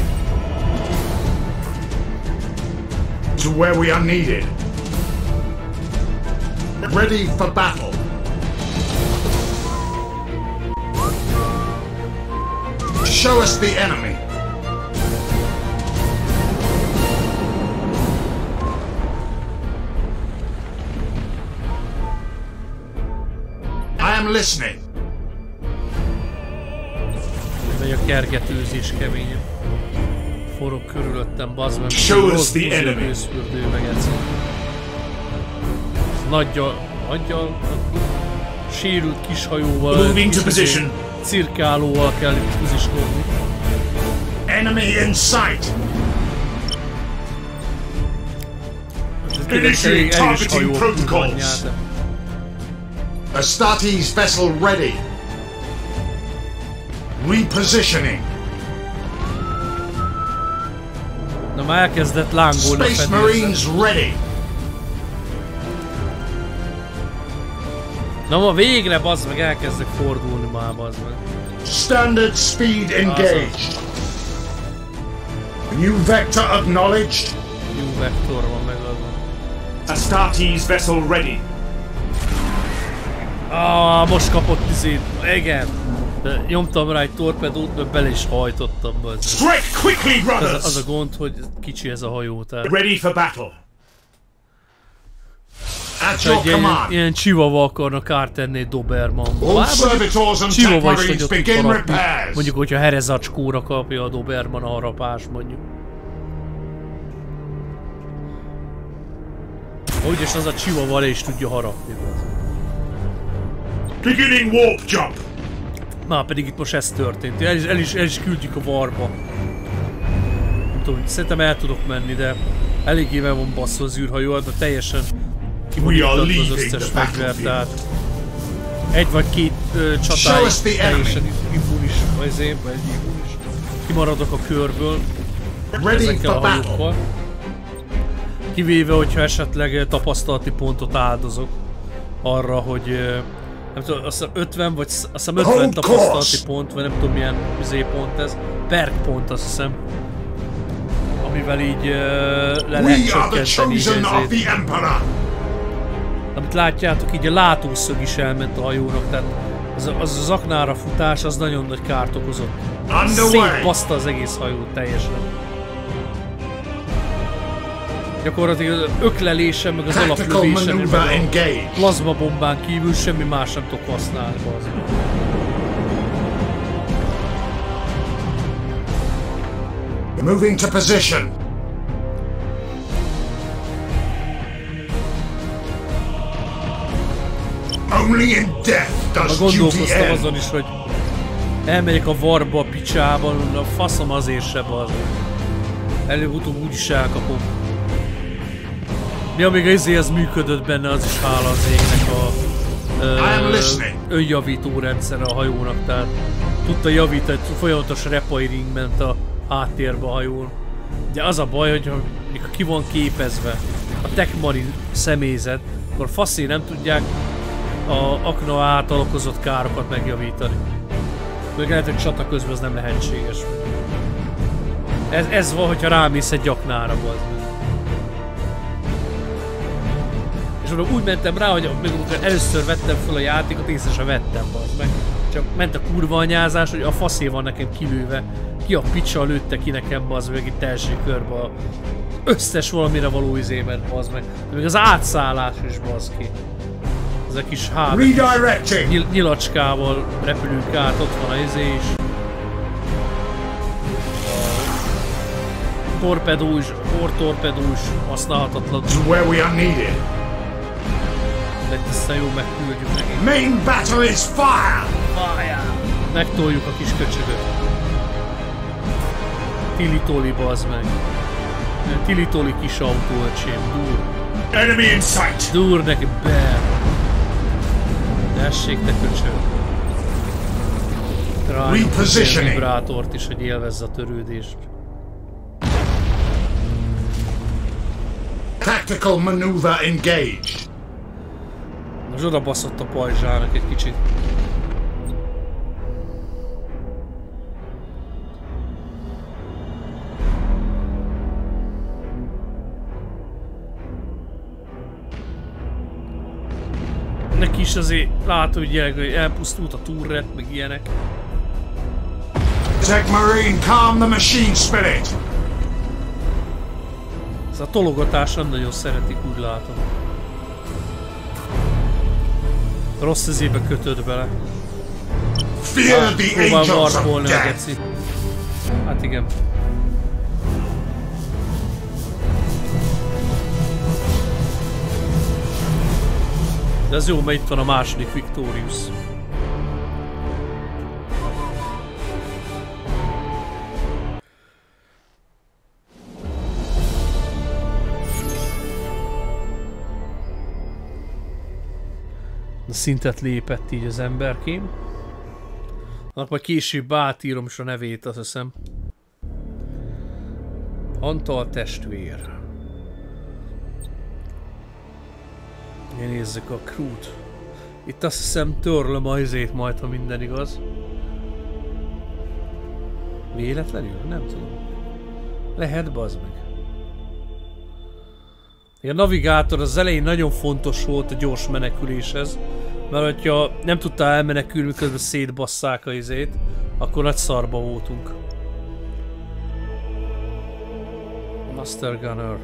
C: To where we are needed. Ready for battle. Show us the enemy. I am listening.
A: Megy a kergetőzés keményen. Forog körülöttem, bazd meg.
B: Show us
A: Rossz
B: the
A: buzi a
B: enemy.
A: gőzfürdő meg egyszer. Nagyjal, nagyjal, sérült kis hajóval,
B: Moving to
A: kis
B: position.
A: cirkálóval kell itt fuziskodni.
C: Enemy in sight.
B: Initiate targeting protocols.
C: Astartes vessel ready. Repositioning.
A: Na már elkezdett lángolni a
C: Space
A: fedélzet.
C: Marines ready.
A: Na ma végre, bazd meg, elkezdek fordulni már, bazd meg.
C: Standard speed engaged. New vector acknowledged.
A: New vektor van megadva.
B: Astartes vessel ready.
A: Ah, most kapott izét. Igen. De nyomtam rá egy torpedót, mert bele is hajtottam be.
B: Strike quickly, brothers!
A: Az, az a gond, hogy kicsi ez a hajó, tehát...
B: Ready for battle.
C: At your
A: Ilyen,
C: command.
A: ilyen csivava akarnak kárt tenni egy Dobermanba.
C: All
A: Bár
C: servitors and
A: csivava is
C: tech marines
A: nagyot tud
C: begin
A: harapni.
C: repairs.
A: Mondjuk, hogyha Herezacskóra kapja a Doberman a harapás, mondjuk. Úgyis az a csivava le is tudja harapni.
B: Beginning warp jump.
A: Na, pedig itt most ez történt. El is, el is, el is küldjük a varba. Nem tudom, szerintem el tudok menni, de eléggé meg van basszva az űrhajó, de teljesen kiborítatva az összes fegyvert, tehát egy vagy két ö, csatáig teljesen immunis, vagy én, vagy immunis. Kimaradok a körből ezekkel a hajókkal. Kivéve, hogyha esetleg tapasztalati pontot áldozok arra, hogy nem tudom, azt hiszem ötven vagy azt hiszem ötven tapasztalati pont, vagy nem tudom milyen pont ez, perk pont azt hiszem, amivel így uh, le lehet csökkenteni így ezért. Amit látjátok, így a látószög is elment a hajónak, tehát az, az, az aknára futás az nagyon nagy kárt okozott. Szétbaszta az egész hajót teljesen. Gyakorlatilag az öklelésem, meg az alaplövésem, meg a plazmabombán kívül semmi más nem tudok használni. Az.
C: Moving to position. Only in death does duty
A: Gondolkoztam
C: end.
A: azon is, hogy elmegyek a varba a picsában, a faszom azért se baz. Előbb-utóbb úgyis elkapom. Mi amíg ezért az működött benne, az is hála az égnek a ö, önjavító rendszer a hajónak, tehát tudta javítani, folyamatos repairing ment a háttérbe a hajón. De az a baj, hogy ha ki van képezve a Tech Marine személyzet, akkor faszé nem tudják a akna által okozott károkat megjavítani. Még lehet, hogy csata közben az nem lehetséges. Ez, ez van, hogyha rámész egy aknára, bazd. És oda úgy mentem rá, hogy amikor először vettem fel a játékot, észre sem vettem, bazd meg. Csak ment a kurva anyázás, hogy a faszé van nekem kilőve. Ki a picsa lőtte ki nekem, bazd meg itt első körbe a összes valamire való izémet, bazd meg. De még az átszállás is, bazd ki. Ez a kis háb nyil nyilacskával repülünk át, ott van a izé is. A torpedó is, a portorpedó is használhatatlan.
C: Where we are needed.
A: De ezt jó megküldjük neki.
C: Main battle is fire!
A: Fire! Megtoljuk a kis köcsögöt. Tili-toli, bazd meg. Tili-toli kis autó, öcsém, dur.
B: Enemy in sight!
A: Dur neki, be! Tessék, te köcsög. Rájuk a vibrátort is, hogy élvezze a törődést.
C: Tactical maneuver engaged.
A: Most oda baszott a pajzsának egy kicsit. Neki is azért látod, hogy elpusztult a turret, meg ilyenek.
C: Tech Marine, calm the machine spirit!
A: Ez a tologatás nem nagyon szeretik, úgy látom. Rossz izébe kötöd bele.
C: Fear the angels of death!
A: Hát igen. De ez jó, mert itt van a második Victorious. A szintet lépett így az emberkém. Annak majd később átírom is a nevét, azt hiszem. Antal testvér. Én nézzük a crew-t. Itt azt hiszem törlöm a izét majd, ha minden igaz. Véletlenül? Nem tudom. Lehet, bazd meg. A navigátor az elején nagyon fontos volt a gyors meneküléshez, mert hogyha nem tudtál elmenekülni, miközben szétbasszák a izét, akkor nagy szarba voltunk. Master Gunner.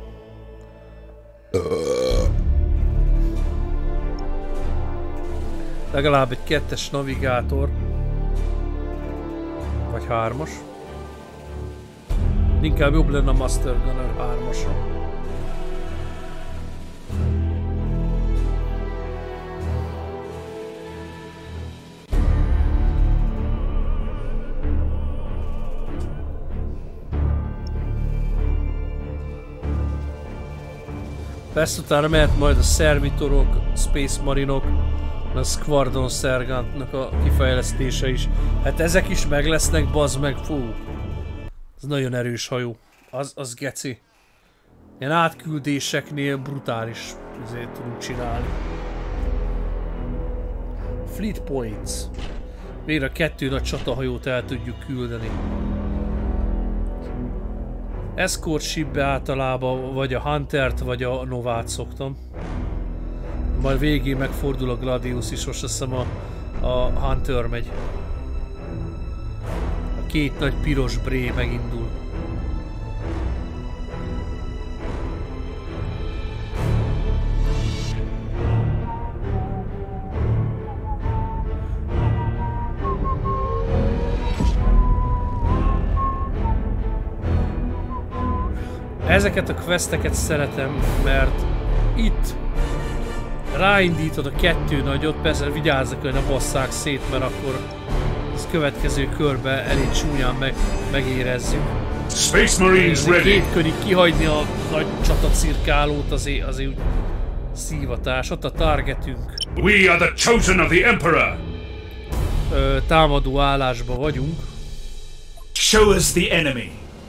A: Legalább egy kettes navigátor. Vagy hármas. Inkább jobb lenne a Master Gunner hármasra. Persze utána mehet majd a szervitorok, Space Marinok, a Squadron Sergeantnak a kifejlesztése is. Hát ezek is meg lesznek, bazd meg, fú. Ez nagyon erős hajó. Az, az geci. Ilyen átküldéseknél brutális ezért tudunk csinálni. Fleet Points. Végre a kettő nagy csatahajót el tudjuk küldeni. Escort shipbe általában vagy a Huntert, vagy a Novát szoktam. Majd végén megfordul a Gladius is, most azt hiszem a, a Hunter megy. A két nagy piros bré megindul. Ezeket a questeket szeretem, mert itt ráindítod a kettő nagyot, persze vigyázzak, hogy ne basszák szét, mert akkor az következő körbe elég csúnyán meg, megérezzük.
C: Space Marines ready.
A: Két körig kihagyni a nagy csatacirkálót azért, azért úgy szívatás. Ott a targetünk.
C: We are the chosen of the Emperor.
A: Ö, támadó állásban vagyunk.
B: Show us the enemy.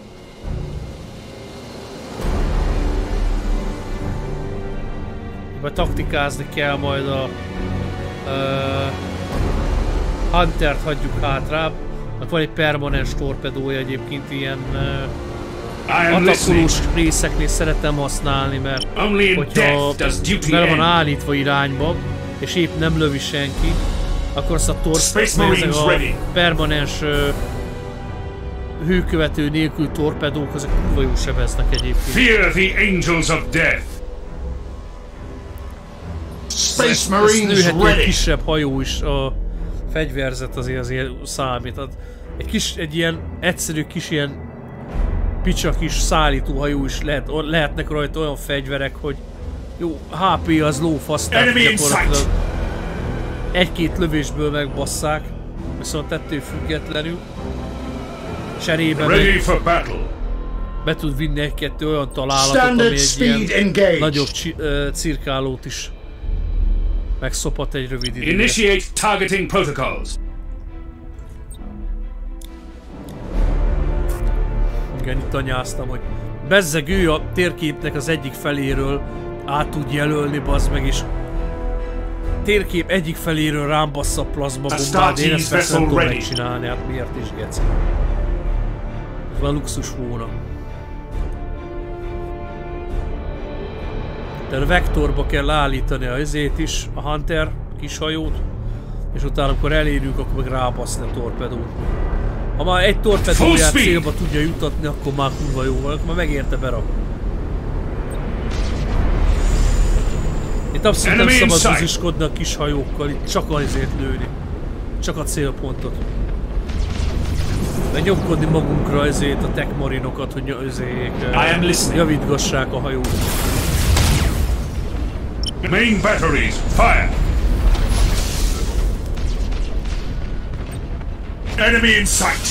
A: Vagy taktikázni kell, majd a uh, Huntert hagyjuk hátrább. Van egy permanens torpedója egyébként, ilyen uh, atakolós részeknél szeretem használni, mert hogyha vele van állítva irányba, és épp nem lövi senki, akkor azt a torpedók, a permanens uh, hőkövető nélkül torpedók, azok kurva jó sebeznek egyébként.
C: Fear the angels of death. Space Marines ready.
A: Egy kisebb hajó is, a fegyverzet azért azért számít. Egy kis, egy ilyen egyszerű kis ilyen picsa kis szállítóhajó is lehet, lehetnek rajta olyan fegyverek, hogy jó, há pé az lófasz, tehát gyakorlatilag egy-két lövésből megbasszák, viszont ettől függetlenül cserébe meg be tud vinni egy-kettő olyan találatot, ami egy ilyen nagyobb uh, cirkálót is megszopat egy rövid időre.
C: Initiate targeting protocols.
A: Igen, itt anyáztam, hogy bezzeg ő a térképnek az egyik feléről át tud jelölni, bazd meg, és térkép egyik feléről rám bassza a plazmabombát, én ezt persze nem tudom megcsinálni, hát miért is geci. Ez van luxus volna. De a vektorba kell állítani a izét is, a Hunter kis hajót, és utána amikor elérjük, akkor meg rábaszni a torpedót. Ha már egy torpedóját célba tudja jutatni, akkor már kurva jó van, akkor már megérte berakni. Itt abszolút nem szabad húziskodni a kis hajókkal, itt csak azért lőni. Csak a célpontot. De nyomkodni magunkra ezért a tech marinokat, hogy ezért javítgassák a hajót.
C: Main batteries, fire! Enemy in sight!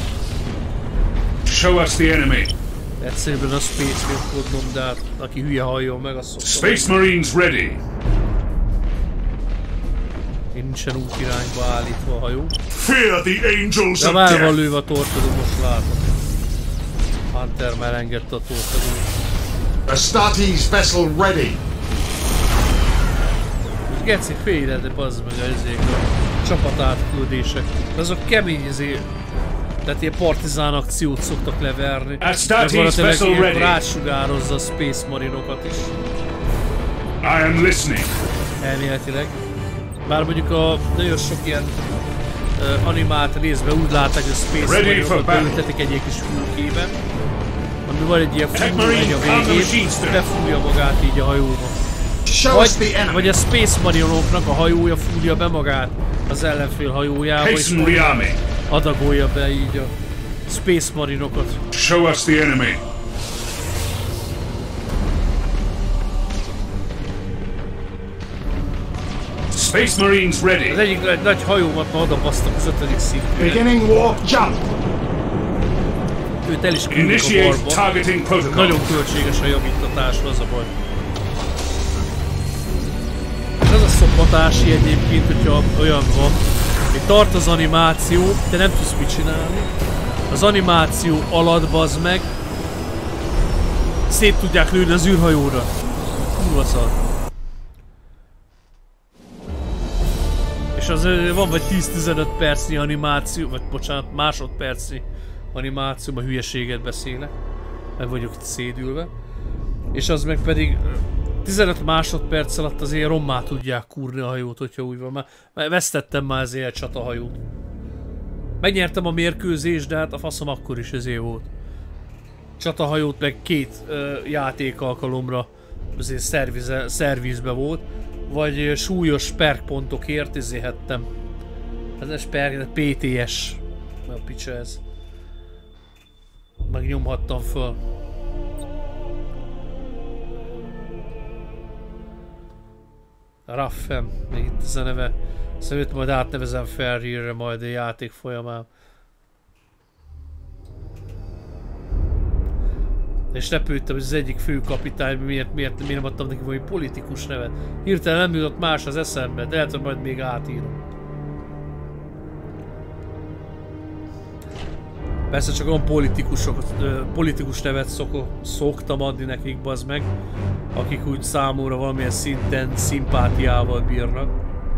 C: Show us the enemy!
A: Egyszerűen a Space Marines mondom, de hát, aki hülye halljon meg, azt szoktam.
C: Space Marines ready!
A: Én nincsen út irányba állítva a hajó.
C: Fear the angels
A: de
C: of
A: már
C: death!
A: van lőve a torpedó, most látom. Hunter már engedte a torpedót.
C: Astartes vessel ready!
A: Geci félre, de bazd meg ezek a csapatátküldések. Azok kemény ezért Tehát ilyen partizán akciót szoktak leverni.
C: Astartes vessel ready.
A: Rásugározza a Space Marinokat is.
C: I am listening.
A: Elméletileg. Bár mondjuk a nagyon sok ilyen uh, animált részben úgy látják, hogy a Space Marinokat beültetik egy ilyen kis fülkében. Ami van egy ilyen fúró egy a végén, befúrja magát így a hajóba. Vagy, vagy a Space Marinoknak a hajója fúrja be magát az ellenfél hajójába, és adagolja be így a Space Marinokat.
C: Show us the enemy. Space Marines ready.
A: Az egyik nagy, nagy hajómat ma odabasztak az ötödik szintűre.
B: Beginning warp jump.
A: Őt el is küldik a barba. Nagyon költséges a javíttatásra, az a baj. Ez a szopatási egyébként, hogyha olyan van, hogy tart az animáció, de nem tudsz mit csinálni. Az animáció alatt bazd meg, szét tudják lőni az űrhajóra. Kurva szar. És az van vagy tíz-tizenöt percnyi animáció, vagy bocsánat, másodpercnyi animáció, ma hülyeséget beszélek. Meg vagyok itt szédülve. És az meg pedig tizenöt másodperc alatt azért rommá tudják kúrni a hajót, hogyha úgy van. Már, már vesztettem már ezért egy csatahajót. Megnyertem a mérkőzést, de hát a faszom akkor is ezért volt. Csatahajót meg két uh, játékalkalomra azért szervize, szervizbe volt. Vagy uh, súlyos perkpontokért izéhettem. Ez nem perk, pé té es. A picsa ez. Megnyomhattam föl. Raffen, még itt ez a neve. Szóval majd átnevezem Ferrierre majd a játék folyamán. És repültem, hogy az egyik főkapitány miért, miért, miért nem adtam neki valami politikus nevet. Hirtelen nem jutott más az eszembe, de lehet, hogy majd még átírom. Persze csak olyan politikusok, politikus nevet szok, szoktam adni nekik, bazd meg, akik úgy számomra valamilyen szinten szimpátiával bírnak.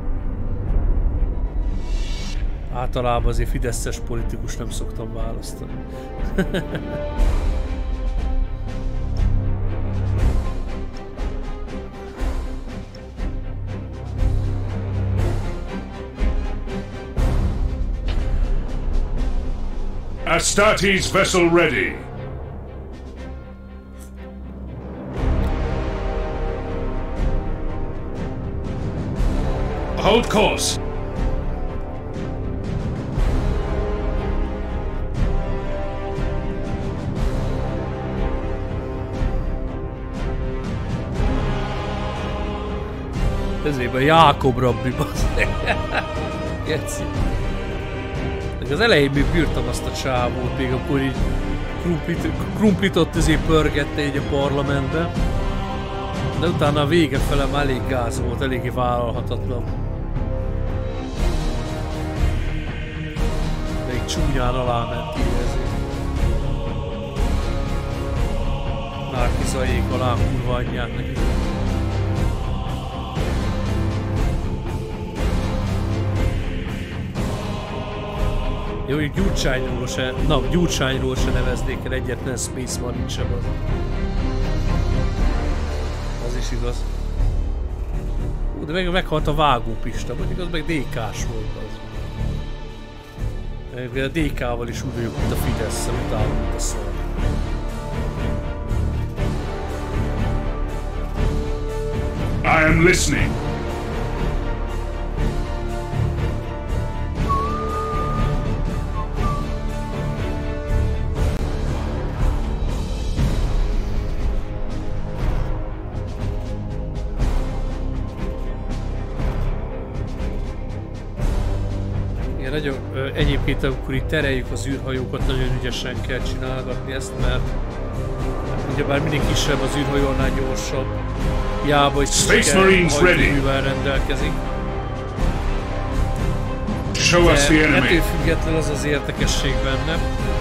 A: Általában azért fideszes politikus nem szoktam választani.
C: Astartes vessel ready. Hold course.
A: Ezében Jákob rabbi, bazdmeg. Geci. Az elején még bírtam azt a csávót, még akkor így krumplit, krumplitot azért pörgette így a parlamentbe. De utána a vége fele már elég gáz volt, eléggé vállalhatatlan. Még csúnyán aláment így ezért. Márkizaiék alá kurva anyját neki. Jó, hogy Gyurcsányról se, na, Gyurcsányról se neveznék el egyetlen Space Marine sem az. Az is igaz. Ú, de meg meghalt a Vágópista, mondjuk az meg dé ká-s volt az. A dé ká-val is úgy vagyok, mint a Fidesz-szel, utálom, mint a szar.
C: I am listening.
A: Nagyon, ö, egyébként amikor itt tereljük az űrhajókat, nagyon ügyesen kell csinálgatni ezt, mert ugyebár mindig kisebb az űrhajó, annál gyorsabb. Hiába is hajtóművel rendelkezik.
C: Show us the enemy.
A: Ettől független az az érdekesség benne,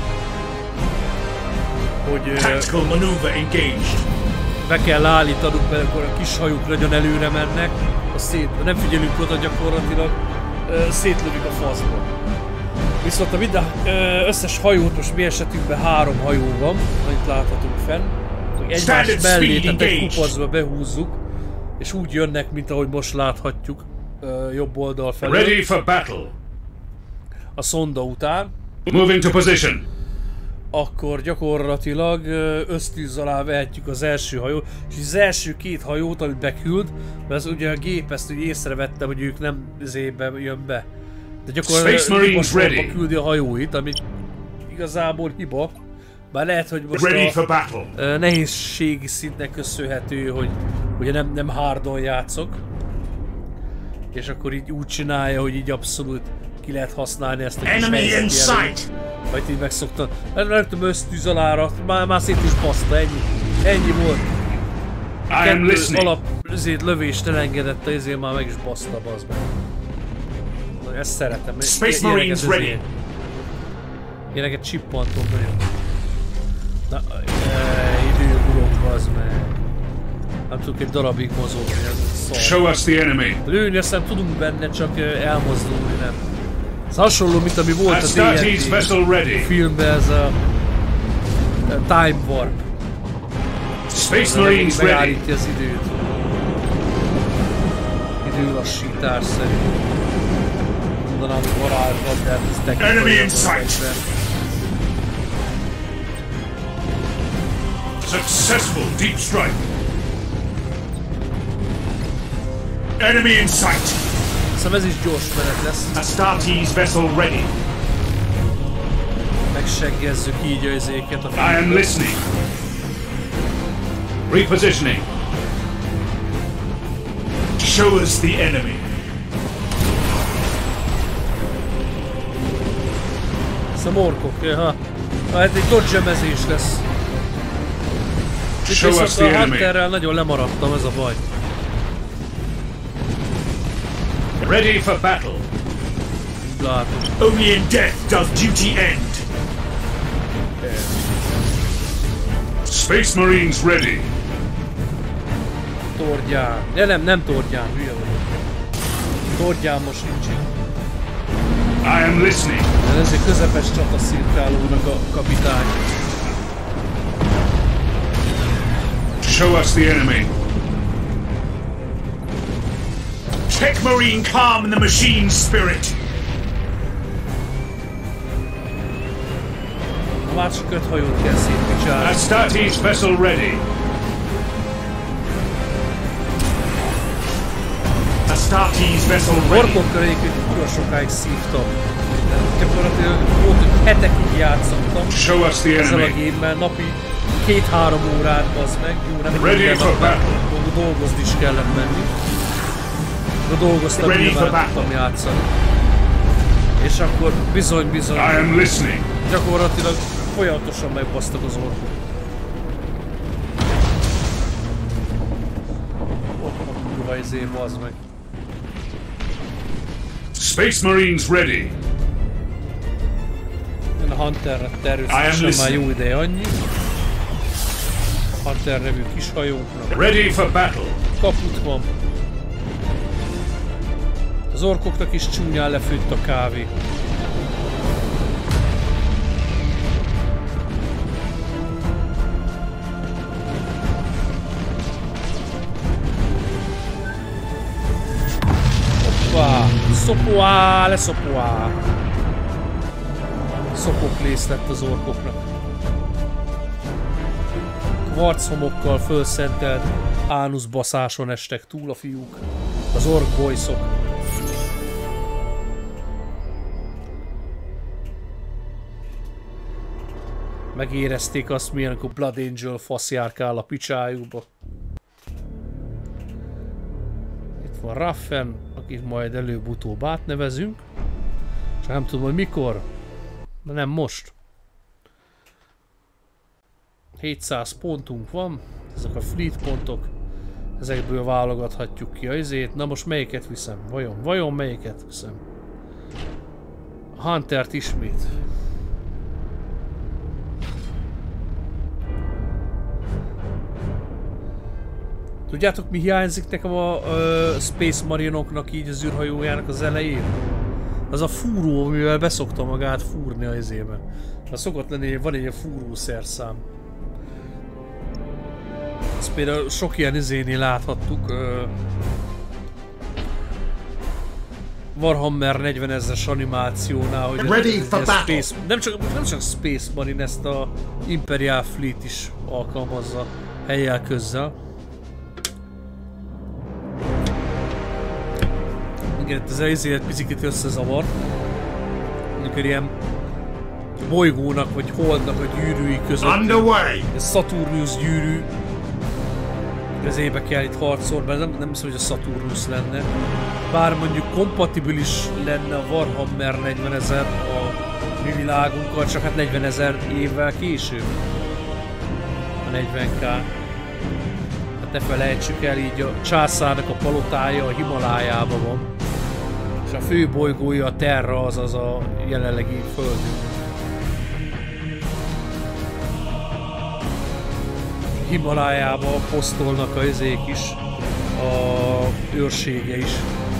A: hogy
B: Tactical maneuver engaged.
A: be kell állítanunk, mert akkor a kis hajók nagyon előre mennek, azt szét, nem figyelünk oda gyakorlatilag, szétlövik a faszba. Viszont a minden összes hajót most mi esetünkben három hajó van, amit láthatunk fenn. Egymás mellé, tehát egy kupacba behúzzuk, és úgy jönnek, mint ahogy most láthatjuk jobb oldal felől.
C: Ready for battle.
A: A szonda után.
C: Moving to position.
A: Akkor gyakorlatilag ösztűz alá vehetjük az első hajót, és az első két hajót, amit beküld, mert az ugye a gép ezt ugye észrevette, hogy ők nem zébe jön be. De gyakorlatilag hiba küldi a hajóit, ami igazából hiba. Bár lehet, hogy most a nehézségi szintnek köszönhető, hogy ugye nem, nem hardon játszok. És akkor így úgy csinálja, hogy így abszolút ki lehet használni ezt a kis helyzetjelöt. Vagy így megszoktam. Nem tudom, ösztűz alára, már, már szét is baszta, ennyi. Ennyi volt. Kettő alap azért lövést elengedett, ezért már meg is baszta, bazd meg. Na, ezt szeretem.
B: Space Marines ready.
A: Ilyeneket csippantom nagyon. Na, időgurok, bazd meg. Nem tudok egy darabig mozogni, ez szar.
C: Show us the enemy.
A: Lőni aztán tudunk benne, csak elmozdulni nem. Ez hasonló, mint ami volt a dé en té filmben, ez a, a Time Warp.
C: Space Marines ready.
A: Megállítja az időt. Időlassítás szerint. Mondanám, hogy varázslat, de hát ez technikai.
C: Successful deep strike.
B: Enemy in sight.
A: Szóval ez is gyors menet lesz.
B: Astartes vessel ready.
A: Megseggezzük így az éket a
C: I am listening. Repositioning.
B: Show us the enemy.
A: Ez a morkok, ha. Hát egy dodge-emezés lesz. Itt viszont a Hunterrel nagyon lemaradtam, ez a baj.
C: Ready for battle.
A: Látom.
B: Only in death does duty end.
C: Space Marines ready.
A: Tordján. De nem, nem Tordján, hülye vagyok. Tordján most nincs.
C: I am listening.
A: De ez egy közepes csataszirkálónak a kapitány.
C: Show us the enemy.
B: Tech Marine calm the machine spirit.
A: A másik öt hajót kell szétpicsálni.
C: Astartes vessel ready.
B: Astartes vessel ready.
A: Orkokkal egyébként kurva sokáig szívtam. Gyakorlatilag volt, hogy hetekig játszottam.
C: Show us the
A: ezzel a
C: enemy.
A: gémmel, napi két-három órát, bazd meg. Jó, nem
C: ready for battle.
A: Dolgozni is kellett menni. De dolgoztam, nyilván tudtam játszani. És akkor bizony, bizony.
C: I am listening.
A: Gyakorlatilag folyamatosan megbasztak az orkok. Ott a kurva izé, bazd meg.
C: Space Marines ready.
A: Én a Hunterre természetesen már jó ideje annyi. Hunter nevű kis hajónknak.
C: Ready for battle.
A: Kaput van. Az orkoknak is csúnyán lefőtt a kávé. Hoppá! Szopoá! Leszopoá! Szopoklész lett az orkoknak. Kvarchomokkal fölszentelt ánuszbaszáson estek túl a fiúk. Az ork boysok. Megérezték azt, milyen, amikor Blood Angel fasz járkál a picsájukba. Itt van Raffen, akit majd előbb-utóbb átnevezünk. És nem tudom, hogy mikor, de nem most. hétszáz pontunk van, ezek a fleet pontok. Ezekből válogathatjuk ki a izét. Na most melyiket viszem? Vajon? Vajon melyiket viszem? A Huntert ismét. Tudjátok, mi hiányzik nekem a uh, Space Marinoknak így az űrhajójának az elején? Az a fúró, amivel beszokta magát fúrni a izébe. Az szokott lenni, van egy ilyen fúrószerszám. Ezt például sok ilyen izénél láthattuk. Uh, Warhammer negyvenezres animációnál, hogy
B: Ready
A: ez,
B: for
A: ez
B: battle.
A: Space, nem, csak, nem csak Space Marine, ezt a Imperial Fleet is alkalmazza helyjel közzel. Igen, ez az izélet picit összezavar. Amikor ilyen bolygónak vagy holdnak a gyűrűi között
B: Underway.
A: ez Saturnus gyűrű kezébe kell itt harcolni, mert nem, nem hiszem, hogy a Saturnus lenne. Bár mondjuk kompatibilis lenne a Warhammer negyvenezer a mi világunkkal, csak hát negyvenezer évvel később. A negyven ká. Hát ne felejtsük el, így a császárnak a palotája a Himalájában van. És a fő bolygója a Terra, azaz a jelenlegi Földünk. Himalájába posztolnak a izék is, a őrsége is.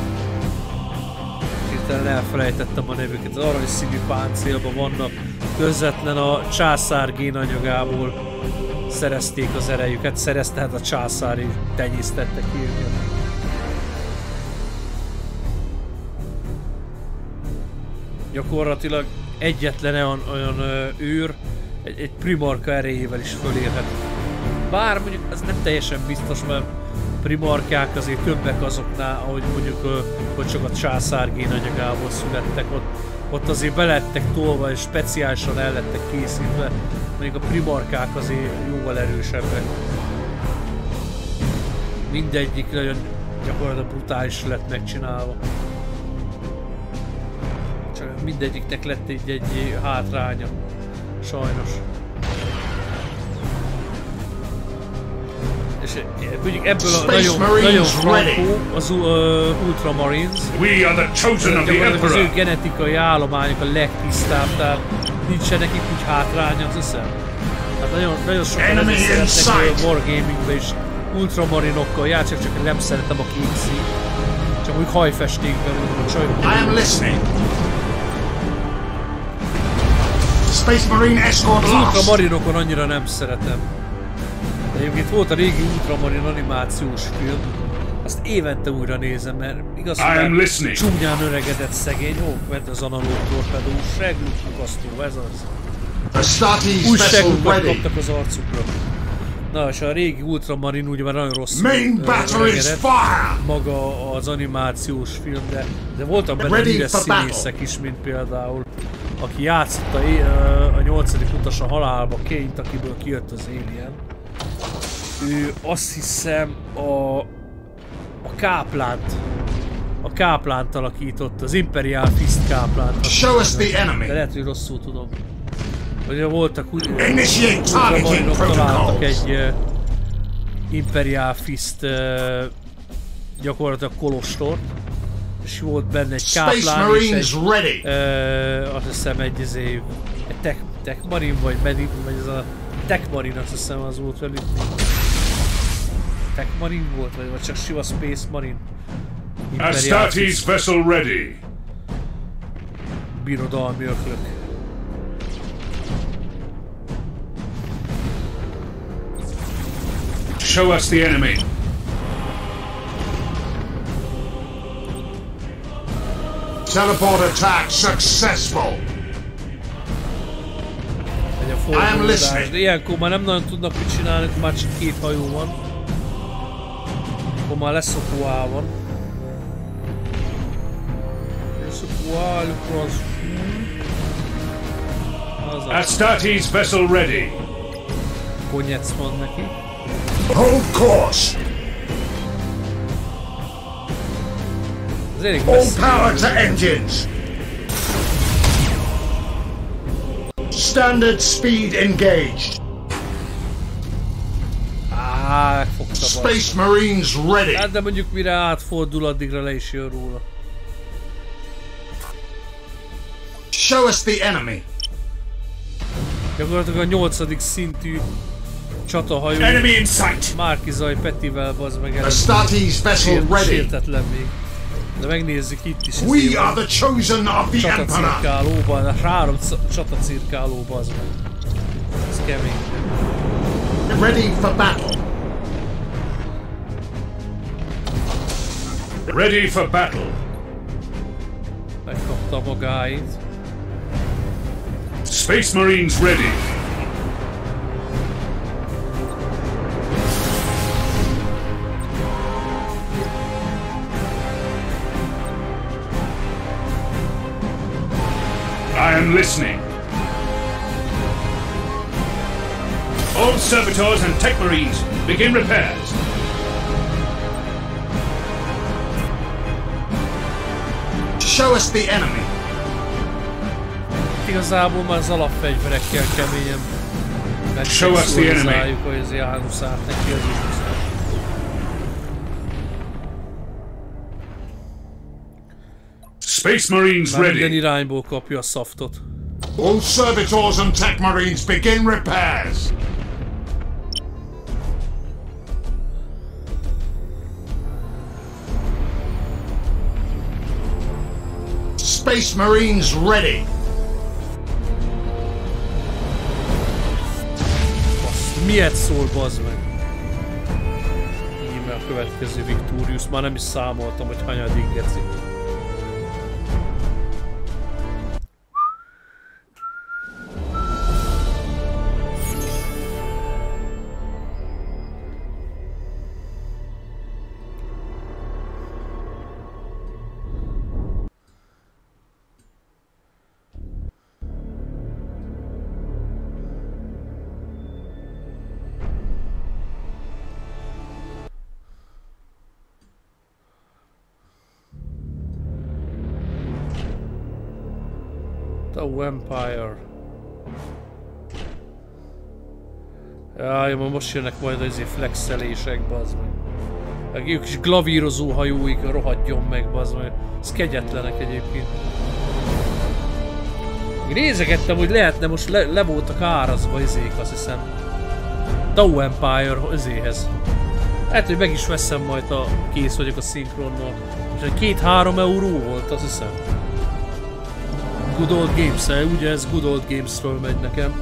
A: Hirtelen elfelejtettem a nevüket, az aranyszínű páncélban vannak, közvetlen a császár génanyagából szerezték az erejüket, szerezte, hát a császári tenyésztette ki őket. Gyakorlatilag egyetlen olyan, olyan ö, őr egy, egy primarka erejével is fölérhet. Bár mondjuk ez nem teljesen biztos, mert primarkák azért többek azoknál, ahogy mondjuk, hogy csak a császár génanyagából születtek, ott, ott azért belettek tolva és speciálisan el lettek készítve, mondjuk a primarkák azért jóval erősebbek. Mindegyik nagyon gyakorlatilag brutális lett megcsinálva. Csak mindegyiknek lett egy, egy hátránya, sajnos. És mondjuk ebből a nagyon, nagyon frankó az uh, Ultramarines.
C: We are the chosen of the
A: Gyakorlatilag az ő
C: Emperor.
A: genetikai állományok a legtisztább, tehát nincsen nekik úgy hátránya, azt hiszem. Hát nagyon, nagyon sokan ezért szeretnek a Wargamingbe is Ultramarinokkal játszak, csak nem szeretem a kék szín. Csak úgy hajfestékben, a csajok.
B: I am listening. Space Marine escort
A: Az
B: lost.
A: Ultramarinokon annyira nem szeretem. De egyébként volt a régi Ultramarin animációs film, azt évente újra nézem, mert igaz, hogy csúnyán öregedett szegény, ó, mert az analóg torpedó, seglukasztó, ez az. Új seglukat kaptak az arcukra. Na, és a régi Ultramarin ugye már nagyon rossz öregedett, maga az animációs film, de, de voltak benne híres színészek is, mint például, aki játszott a, a nyolcadik utas a halálba, Kane-t, akiből kijött az Alien. Ő azt hiszem a, a káplánt, a káplánt alakított, az Imperial Fist káplánt.
B: Show us the enemy.
A: De lehet, hogy rosszul tudom. Ugye voltak úgy,
B: hogy
A: találtak egy uh, Imperial Fist uh, gyakorlatilag kolostort, és volt benne egy káplán és egy, uh, azt hiszem egy, egy, egy tech, tech Marine vagy Medic, vagy ez a Tech Marine, azt hiszem az volt velük. Tech Marine volt, vagy, vagy csak sima Space Marine?
C: Astartes vessel ready.
A: Birodalmi öklök.
C: Show us the enemy.
B: Teleport attack successful.
A: I am listening. De ilyenkor már nem nagyon tudnak mit csinálni, már csak két hajó van. Akkor már leszokó áll van. Leszokó áll, az...
C: Astartes vessel ready.
A: Konyec van neki.
B: Hold course. All power to engines. Standard speed engaged.
A: Á, fogta
B: Space Marines ready.
A: Hát de mondjuk mire átfordul, addigra le is jön róla.
B: Show us the enemy.
A: Gyakorlatilag a nyolcadik szintű csatahajó.
B: Enemy in sight.
A: Márki Zaj Petivel bazd meg el.
B: Astartes vessel ready.
A: Sértetlen még. De megnézzük itt is.
B: We are the chosen of the Emperor.
A: Csatacirkálóban, három csatacirkálóban az meg. Ez kemény.
B: Ready for battle.
C: Ready for battle.
A: Megkapta magáit.
C: Space Marines ready. I am listening. All servitors and tech marines, begin repairs.
B: Show us the enemy.
A: Igazából már az alapfegyverekkel keményen.
C: Show us the enemy.
A: Hogy ez Jánuszát neki az Jánuszát.
C: Space Marines
A: már minden
C: ready.
A: irányból kapja a szaftot.
B: All servitors and tech marines begin repairs. Space Marines ready.
A: Basz, miért szól, bazd meg? Íme a következő Victorious, már nem is számoltam, hogy hanyadik geci. Empire. Jaj, ma most jönnek majd az flexelések, bazd meg. Meg ők is glavírozó hajóik, rohadjon meg, bazd meg. Ez kegyetlenek egyébként. Nézegettem, hogy lehetne, most le, le voltak árazva izék, azt hiszem. Tau Empire izéhez. Lehet, hogy meg is veszem majd, a kész vagyok a szinkronnal. És két-három euró volt, azt hiszem. Good Old Games-el, ugye ez Good Old Games-ről megy nekem.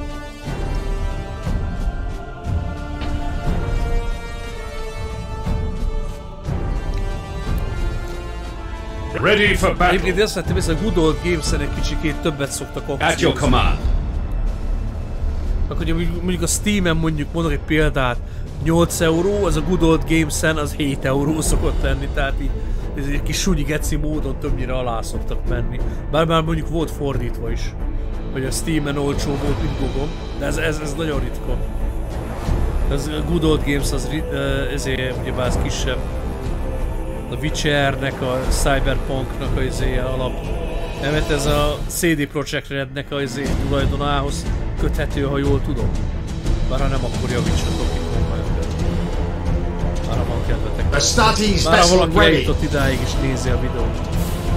C: Ready for battle.
A: Egyébként azt vettem észre, a Good Old Games-en egy kicsikét többet szoktak opciózni.
C: At your command.
A: Akkor mondjuk a Steam-en mondjuk mondok egy példát, nyolc euró, az a Good Old Games-en az hét euró szokott lenni, tehát így ez egy kis súnyi geci módon többnyire alá szoktak menni. Bár már mondjuk volt fordítva is, hogy a Steam-en olcsó volt, mint Gogom, de ez, ez, ez nagyon ritka. Ez a Good Old Games az ezért ugyebár az kisebb. A Witchernek, a Cyberpunknak a izéje alap. Mert ez a cé dé Projekt Rednek a izé tulajdonához köthető, ha jól tudom. Bár ha nem, akkor javítsatok itt majd. Már van kedvetek. Már ha valaki eljutott idáig is nézi a videót.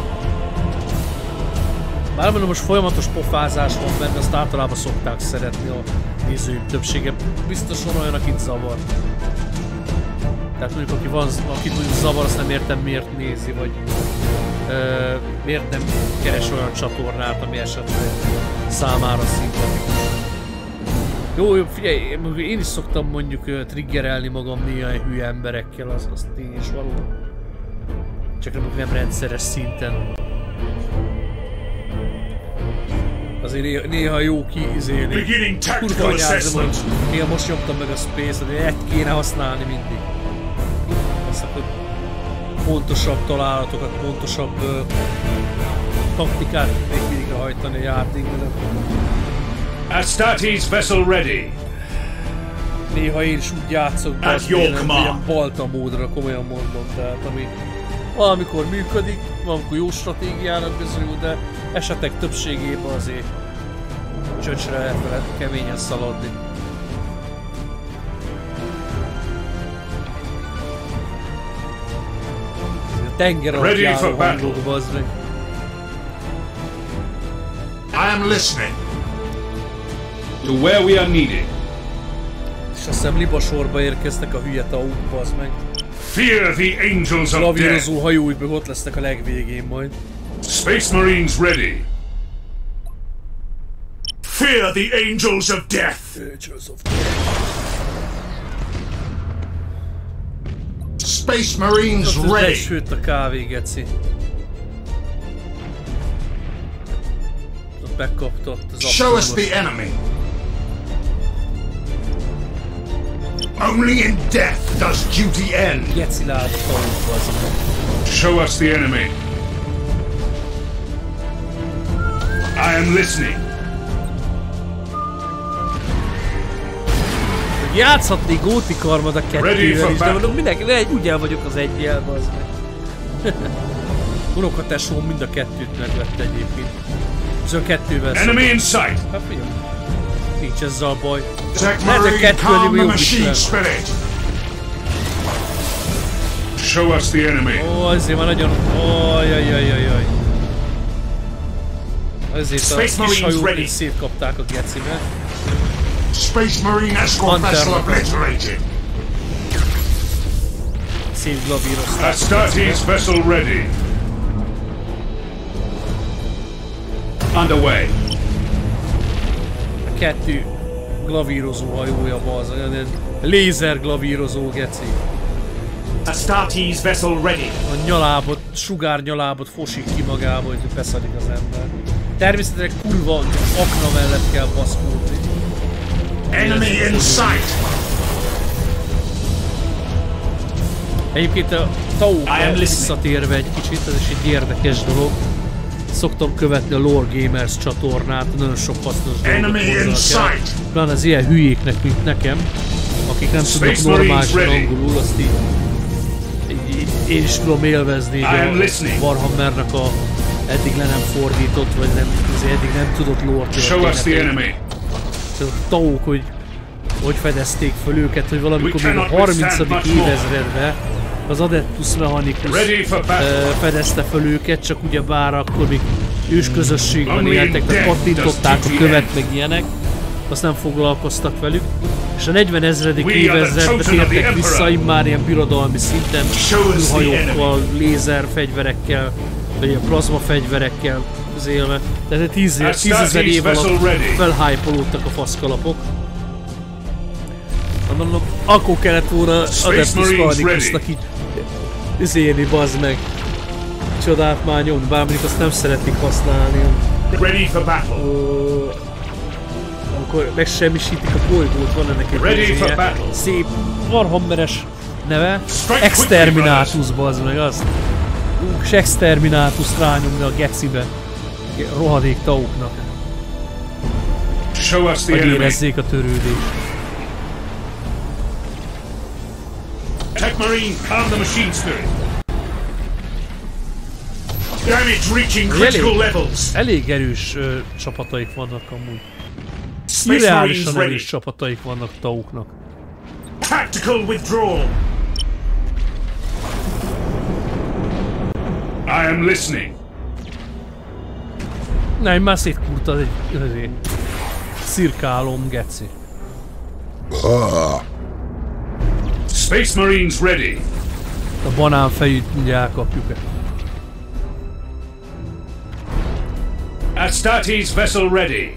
A: Már mondom, most folyamatos pofázás van benne, azt általában szokták szeretni a nézőim többsége. Biztos van olyan, akit zavar. Tehát mondjuk, aki van, akit mondjuk zavar, azt nem értem, miért nézi, vagy ö, miért nem keres olyan csatornát, ami esetleg számára szimpatikus. Jó, jó, figyelj, én is szoktam mondjuk triggerelni magam néha hülye emberekkel, az, az tény is való. Csak nem, nem rendszeres szinten. Azért néha, néha jó kiizélni. Kurva anyázom, hogy néha most nyomtam meg a Space-t, de egy kéne használni mindig. Azt akkor pontosabb találatokat, pontosabb uh, taktikát tudnék végrehajtani a játékban.
C: Astartes vessel ready.
A: Néha én is úgy játszok, be az ilyen balta módra, komolyan mondom, tehát ami valamikor működik, valamikor jó stratégiának bizonyul, de esetek többségében azért csöcsre lehet keményen szaladni. A tenger alatt járó hangok, bazd meg.
B: I am listening.
C: To where we are needed.
A: És azt hiszem Libasorba érkeztek a hülye tauk, bazd meg.
C: Fear the angels of death.
A: Lavírozó hajóik meg ott lesznek a legvégén majd.
C: Space Marines ready.
B: Fear the angels of death.
A: Angels of death.
B: Space Marines
A: Ott
B: ready.
A: lesült a kávé, geci. Ott bekaptott az
B: Show us
A: apróbot.
B: the enemy. Only in death does duty end.
A: Geci látott hajókba az a...
C: Show us the enemy. I am listening.
A: Játszhatnék Gótik Armada kettővel is, de mondom, mindenki, ne, úgy el vagyok az egyjel, bazd meg. Unokatesóm mind a kettőt megvette egyébként. Viszont kettővel
C: Enemy in sight.
A: Hát figyelj, nincs ezzel a baj.
B: Tech
A: Lehet, hogy
B: Marine,
A: kettő
B: calm
A: elég
B: the
A: jobb is
B: machine
A: lenne.
B: spirit.
C: Show us the enemy.
A: Ó, ezért már nagyon... Ajajajajajaj. Ezért a
B: Space
A: kis
B: Marines
A: hajók
B: ready.
A: is szétkapták a gecibe.
B: Space Marine escort
A: Hunter.
B: vessel obliterated.
A: Szétglavírozták.
C: Astartes vessel ready. Underway.
A: A kettő glavírozó hajója az, olyan lézer glavírozó geci.
D: Astartes vessel ready.
A: A nyalábot, sugár nyalábot fosik ki magába, hogy beszadik az ember. Természetesen kurva akna mellett kell baszkódni.
B: Enemy in sight.
A: Egyébként a Tau-ra visszatérve egy kicsit, ez is egy érdekes dolog. Szoktam követni a Lore Gamers csatornát, nagyon sok hasznos dolgot
B: Enemy in
A: hozzanak el.
B: sight.
A: Pláne az ilyen hülyéknek, mint nekem, akik nem tudnak
C: Space Marines
A: normálisan
C: ready.
A: angolul, azt így, így, így én is tudom élvezni így
C: am
A: a
C: listening.
A: Warhammernek a eddig le nem fordított, vagy nem, eddig nem tudott lore
C: Show us the
A: történetét.
C: enemy.
A: A Tauk, hogy hogy fedezték föl őket, hogy valamikor
C: We
A: még a
C: cannot withstand
A: harmincadik
C: much more.
A: évezredben az Adeptus Mechanicus
C: Ready for
A: ö,
C: battle.
A: fedezte föl őket, csak ugyebár akkor még ősközösségben
C: Only
A: éltek,
C: in
A: tehát
C: death
A: pattintották
C: does
A: a követ
C: duty
A: meg ilyenek, azt nem foglalkoztak velük. És a negyvenezredik
C: We are the
A: évezredbe
C: chosen of the
A: tértek vissza,
C: Emperor.
A: immár ilyen birodalmi szinten,
B: Show us the
A: űrhajókkal, lézerfegyverekkel, vagy a plazmafegyverekkel élve. Tehát tízezer év alatt felhypolódtak a faszkalapok. Mondom, akkor kellett volna Adeptus Mechanicusnak így üzélni, bazd meg. Csodát már nyomni, bár mondjuk azt nem szeretik használni.
C: Ready for battle.
A: Ö, amikor megsemmisítik a bolygót, van ennek egy
C: Ready
A: izéje.
C: for battle.
A: Szép Warhammeres neve.
C: Strike
A: Exterminatus, bazd meg azt. És Exterminatus rányomni a gecibe. Rohadék Tauknak.
C: Show us the
A: Hogy
C: enemy.
A: érezzék a törődést.
C: Tech Marine, calm the machine spirit.
B: Damage reaching
A: Elég,
B: critical levels.
A: elég erős ö, csapataik vannak amúgy.
B: Space Marines
A: Irreálisan
B: ready.
A: erős csapataik vannak Tauknak.
B: Tactical withdrawal.
C: I am listening.
A: Na, én már szétkúrtad egy azért szirkálom, geci.
C: Space Marines ready.
A: A banánfejűt mindjárt elkapjuk.
C: Astartes vessel ready.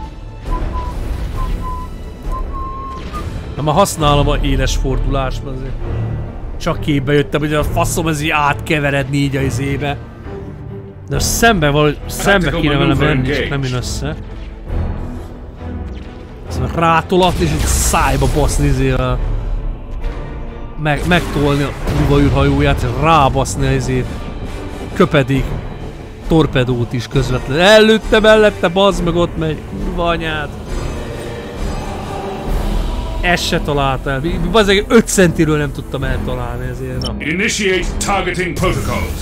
A: Na, már használom a éles fordulásban azért. Csak képbe jöttem, hogy a faszom ez így átkeveredni így a izébe. De szembe valahogy, szembe kéne velem menni, csak nem jön össze. Szóval rátolatni és így szájba baszni izével. Meg, megtolni a kurva űrhajóját, és rábaszni az izét. Köpedék. Torpedót is közvetlenül. Előtte, mellette, bazd meg, ott megy. Kurva anyád. Ezt se talált el. Bazdmeg öt centiről nem tudtam eltalálni ezért. Na.
C: Initiate targeting protocols.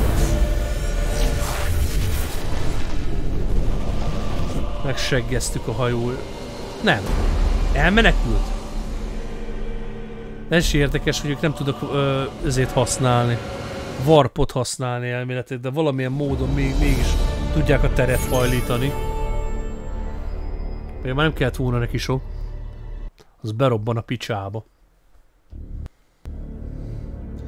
A: Megseggeztük a hajó. Nem. Elmenekült. Ez is érdekes, hogy ők nem tudok ö, ezért használni. Warpot használni elméletileg, de valamilyen módon még, mégis tudják a teret hajlítani. Még már nem kellett volna neki sok. Az berobban a picsába.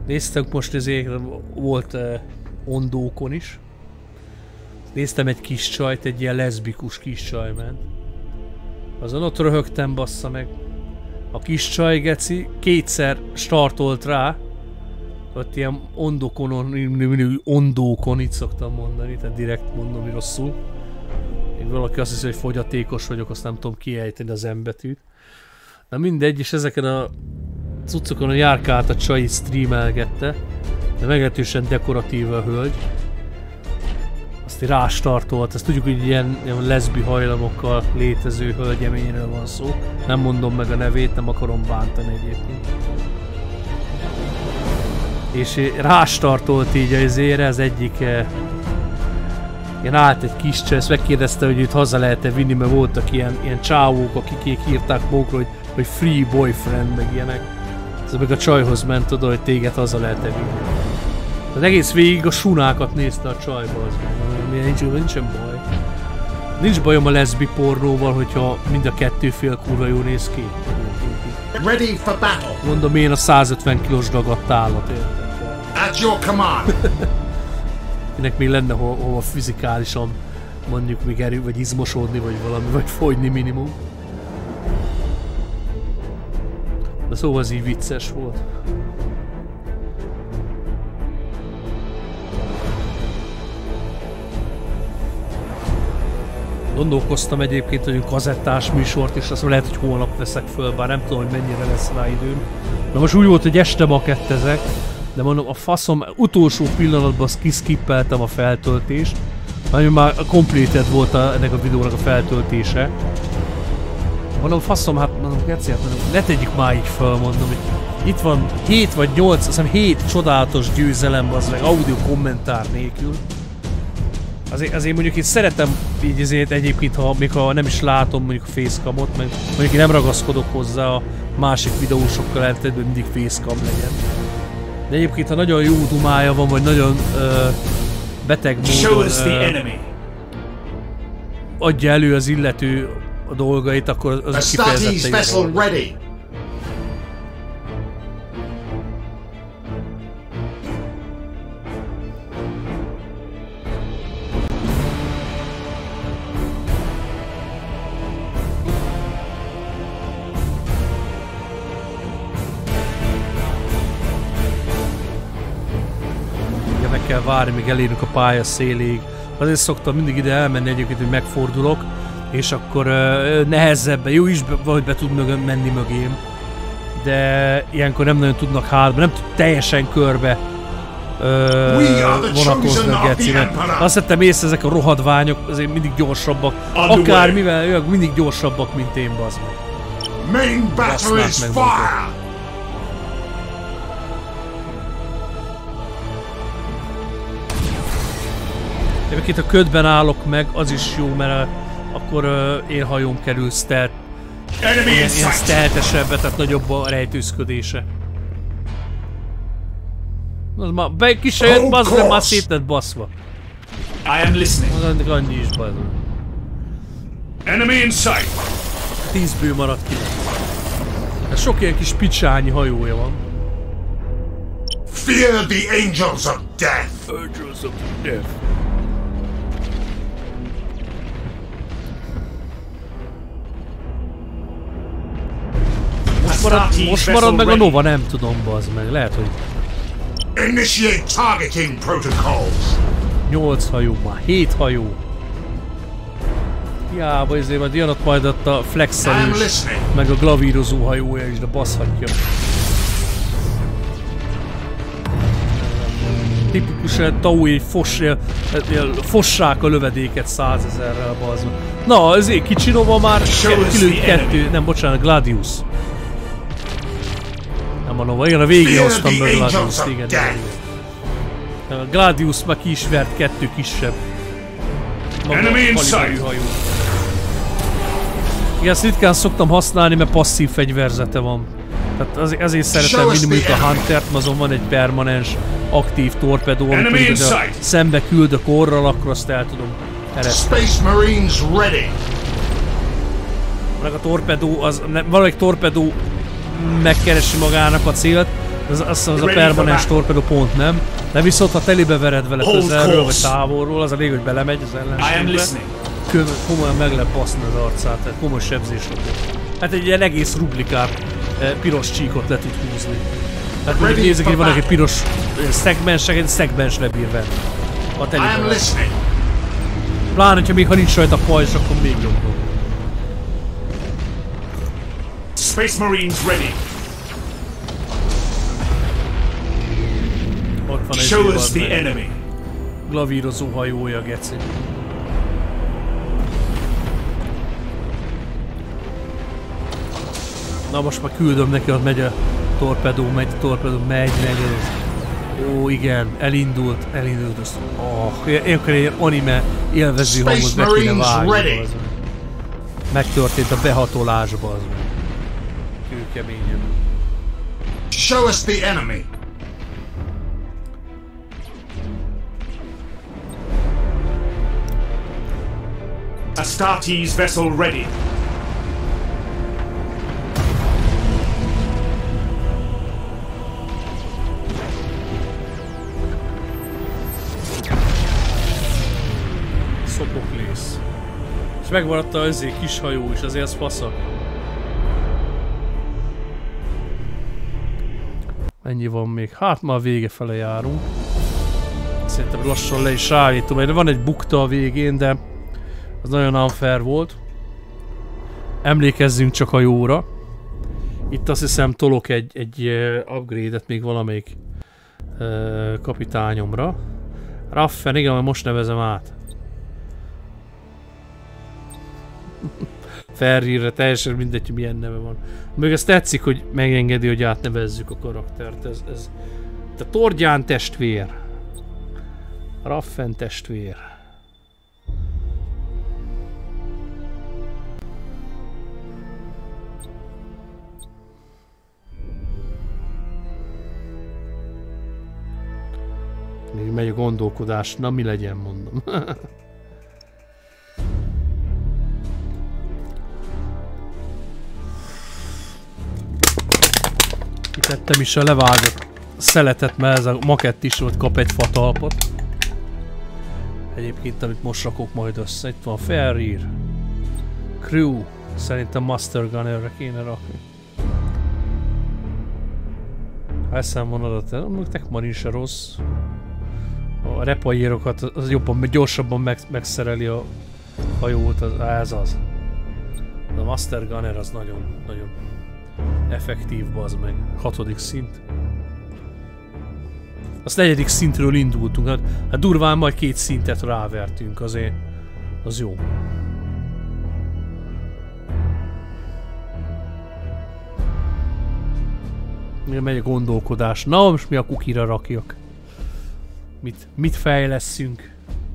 A: Néztünk most ezért, volt uh, Ondókon is. Néztem egy kis csajt, egy ilyen leszbikus kis csaj ment. Azon ott röhögtem, bassza meg. A kis csaj, geci, kétszer startolt rá. Ott ilyen Ondokonon, Ondókon, így szoktam mondani, tehát direkt mondom, hogy rosszul. Még valaki azt hiszi, hogy fogyatékos vagyok, azt nem tudom kiejteni az M betűt. Na mindegy, és ezeken a cuccokon a járkált a csaj streamelgette. De meglehetősen dekoratív a hölgy. Azt így rástartolt, ezt tudjuk, hogy ilyen, ilyen leszbi hajlamokkal létező hölgyeményről van szó. Nem mondom meg a nevét, nem akarom bántani egyébként. És rástartolt így azért, az egyik eh, ilyen állt egy kis csaj, ezt megkérdezte, hogy őt haza lehet-e vinni, mert voltak ilyen, ilyen csávók, akik írták magukra, hogy, hogy free boyfriend, meg ilyenek. Ez meg a csajhoz ment oda, hogy téged haza lehet-e vinni. Az egész végig a sunákat nézte a csajba, az meg. Nincs, nincsen baj. Nincs bajom a leszbi pornóval, hogyha mind a kettő fél kurva jó néz ki.
B: Ready for battle.
A: Mondom én a százötven kilós dagadt állat, érted?
B: At your command.
A: Ennek még lenne ho hova fizikálisan mondjuk még erő, vagy izmosodni, vagy valami, vagy fogyni minimum. De szóval az így vicces volt. Gondolkoztam egyébként, hogy kazettás műsort, és azt lehet, hogy holnap veszek föl, bár nem tudom, hogy mennyire lesz rá időm. De most úgy volt, hogy este makettezek, de mondom, a faszom, utolsó pillanatban kiskippeltem a feltöltést, mert már completed volt a, ennek a videónak a feltöltése. Mondom, faszom, hát mondom, geci, hát mondom, ne tegyük már így föl, mondom, hogy itt van hét vagy nyolc, azt hiszem hét csodálatos győzelem, az meg audio kommentár nélkül. Azért, azért mondjuk itt szeretem így azért egyébként, ha, még ha nem is látom mondjuk a facecamot, meg mondjuk én nem ragaszkodok hozzá a másik videósokkal eltető, hogy mindig facecam legyen. De egyébként, ha nagyon jó dumája van, vagy nagyon ö, beteg módon ö, adja elő az illető a dolgait, akkor az kifejezetten jó. Kell várni, míg elérünk a pálya széléig. Azért szoktam mindig ide elmenni egyébként, hogy megfordulok, és akkor uh, nehezebben, jó is, vagy be tud mögön menni mögém, de ilyenkor nem nagyon tudnak hátba, nem tud teljesen körbe uh, vonakozni a gecinek. Azt hittem észre, ezek a rohadványok azért mindig gyorsabbak, akármivel, ők mindig gyorsabbak, mint én, bazd meg.
B: Main battery is fire!
A: Egyébként a ködben állok meg, az is jó, mert uh, akkor uh, én hajóm kerül stealth, ilyen, ilyen stealth-esebbe, tehát nagyobb a rejtőzködése. Az már be, ki se jött, bazd, de már szét lett baszva.
D: I am listening.
A: Az annyi is, bazd.
C: Enemy in sight.
A: Tízből maradt ki. Hát sok ilyen kis picsányi hajója van.
B: Fear the angels of death.
A: Angels of death. Most marad, most marad meg a Nova, nem tudom, bazd meg, lehet, hogy...
B: Initiate targeting protocols.
A: nyolc hajó már, hét hajó. Hiába, ezért majd jön ott majd ott a flexelős, meg a glavírozó hajója is, de baszhatja. Tipikusan Taui egy foss, fossák a lövedéket százezerrel, bazd meg. Na, ezért kicsi Nova már kilőtt kettő, nem, bocsánat, Gladius. Nem a Nova, igen, a végén hoztam be Gladius, igen, igen. A Gladius már ki is vert kettő kisebb.
C: Enemy in sight.
A: Igen, ezt ritkán szoktam használni, mert passzív fegyverzete van. Tehát az, azért szeretem mindig mondjuk a Huntert, mert azon van egy permanens, aktív torpedó, amikor szembe küldök orral, akkor azt el tudom ereszteni.
B: Space Marines ready.
A: Meg a torpedó, az, valamelyik torpedó megkeresi magának a célt, Az, azt hiszem, az a permanens torpedó pont nem. De viszont ha telibe vered vele közelről vagy távolról, az a lég, hogy belemegy az ellenségbe. Komolyan meg lehet baszni az arcát, tehát komoly sebzés volt. Hát egy ilyen egész rublikát, eh, piros csíkot le tud húzni. Tehát mondjuk nézzük, hogy van egy piros szegmensek, egy szegmensre bír venni. A telibe. Pláne, hogyha még ha nincs rajta pajzs, akkor még jobb.
C: Space Marines ready.
A: Ott van egy
C: Show us the enemy.
A: Glavírozó hajója, geci. Na most már küldöm neki, hogy megy a torpedó, megy a torpedó, megy, megy. Ó, igen, elindult, elindult. Azt, oh, én kell egy anime élvező hangot meg kéne vágni. Megtörtént a behatolásba az. Kőkeményen.
B: Show us the enemy.
C: Astartes vessel ready.
A: Szopoklész. És megmaradt a ezé kis hajó is, azért az fasza. Ennyi van még. Hát már a vége fele járunk. Szerintem lassan le is állítom, mert van egy bukta a végén, de az nagyon unfair volt. Emlékezzünk csak a jóra. Itt azt hiszem tolok egy, egy upgrade-et még valamelyik uh, kapitányomra. Raffen, igen, most nevezem át. Ferrirre, teljesen mindegy, milyen neve van. Még ezt tetszik, hogy megengedi, hogy átnevezzük a karaktert. Ez, ez... A Tordján testvér. Raffen testvér. Még megy a gondolkodás. Na mi legyen, mondom. Kitettem is a levágott szeletet, mert ez a makett is volt, kap egy fatalpot. Egyébként, amit most rakok majd össze. Itt van Ferrir. Crew. Szerintem Master Gunnerre kéne rakni. Ha eszem van adat, a Techmarin se rossz. A repaírokat az jobban, gyorsabban meg, megszereli a hajót, az, ez az. A Master Gunner az nagyon, nagyon effektív, bazd meg. Hatodik szint. Azt negyedik szintről indultunk, hát, hát durván majd két szintet rávertünk, azért az jó. Mire megy a gondolkodás. Na, most mi a kukira rakjak? Mit, mit fejlesszünk?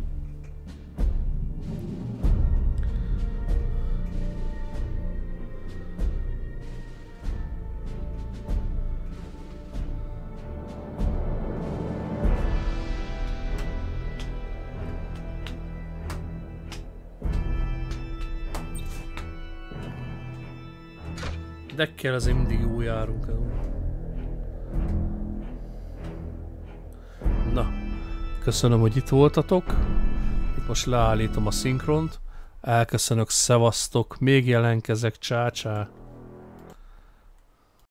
A: Dekkel azért mindig jó járunk. Na, köszönöm, hogy itt voltatok. Itt most leállítom a szinkront. Elköszönök, szevasztok, még jelenkezek, csá-csá.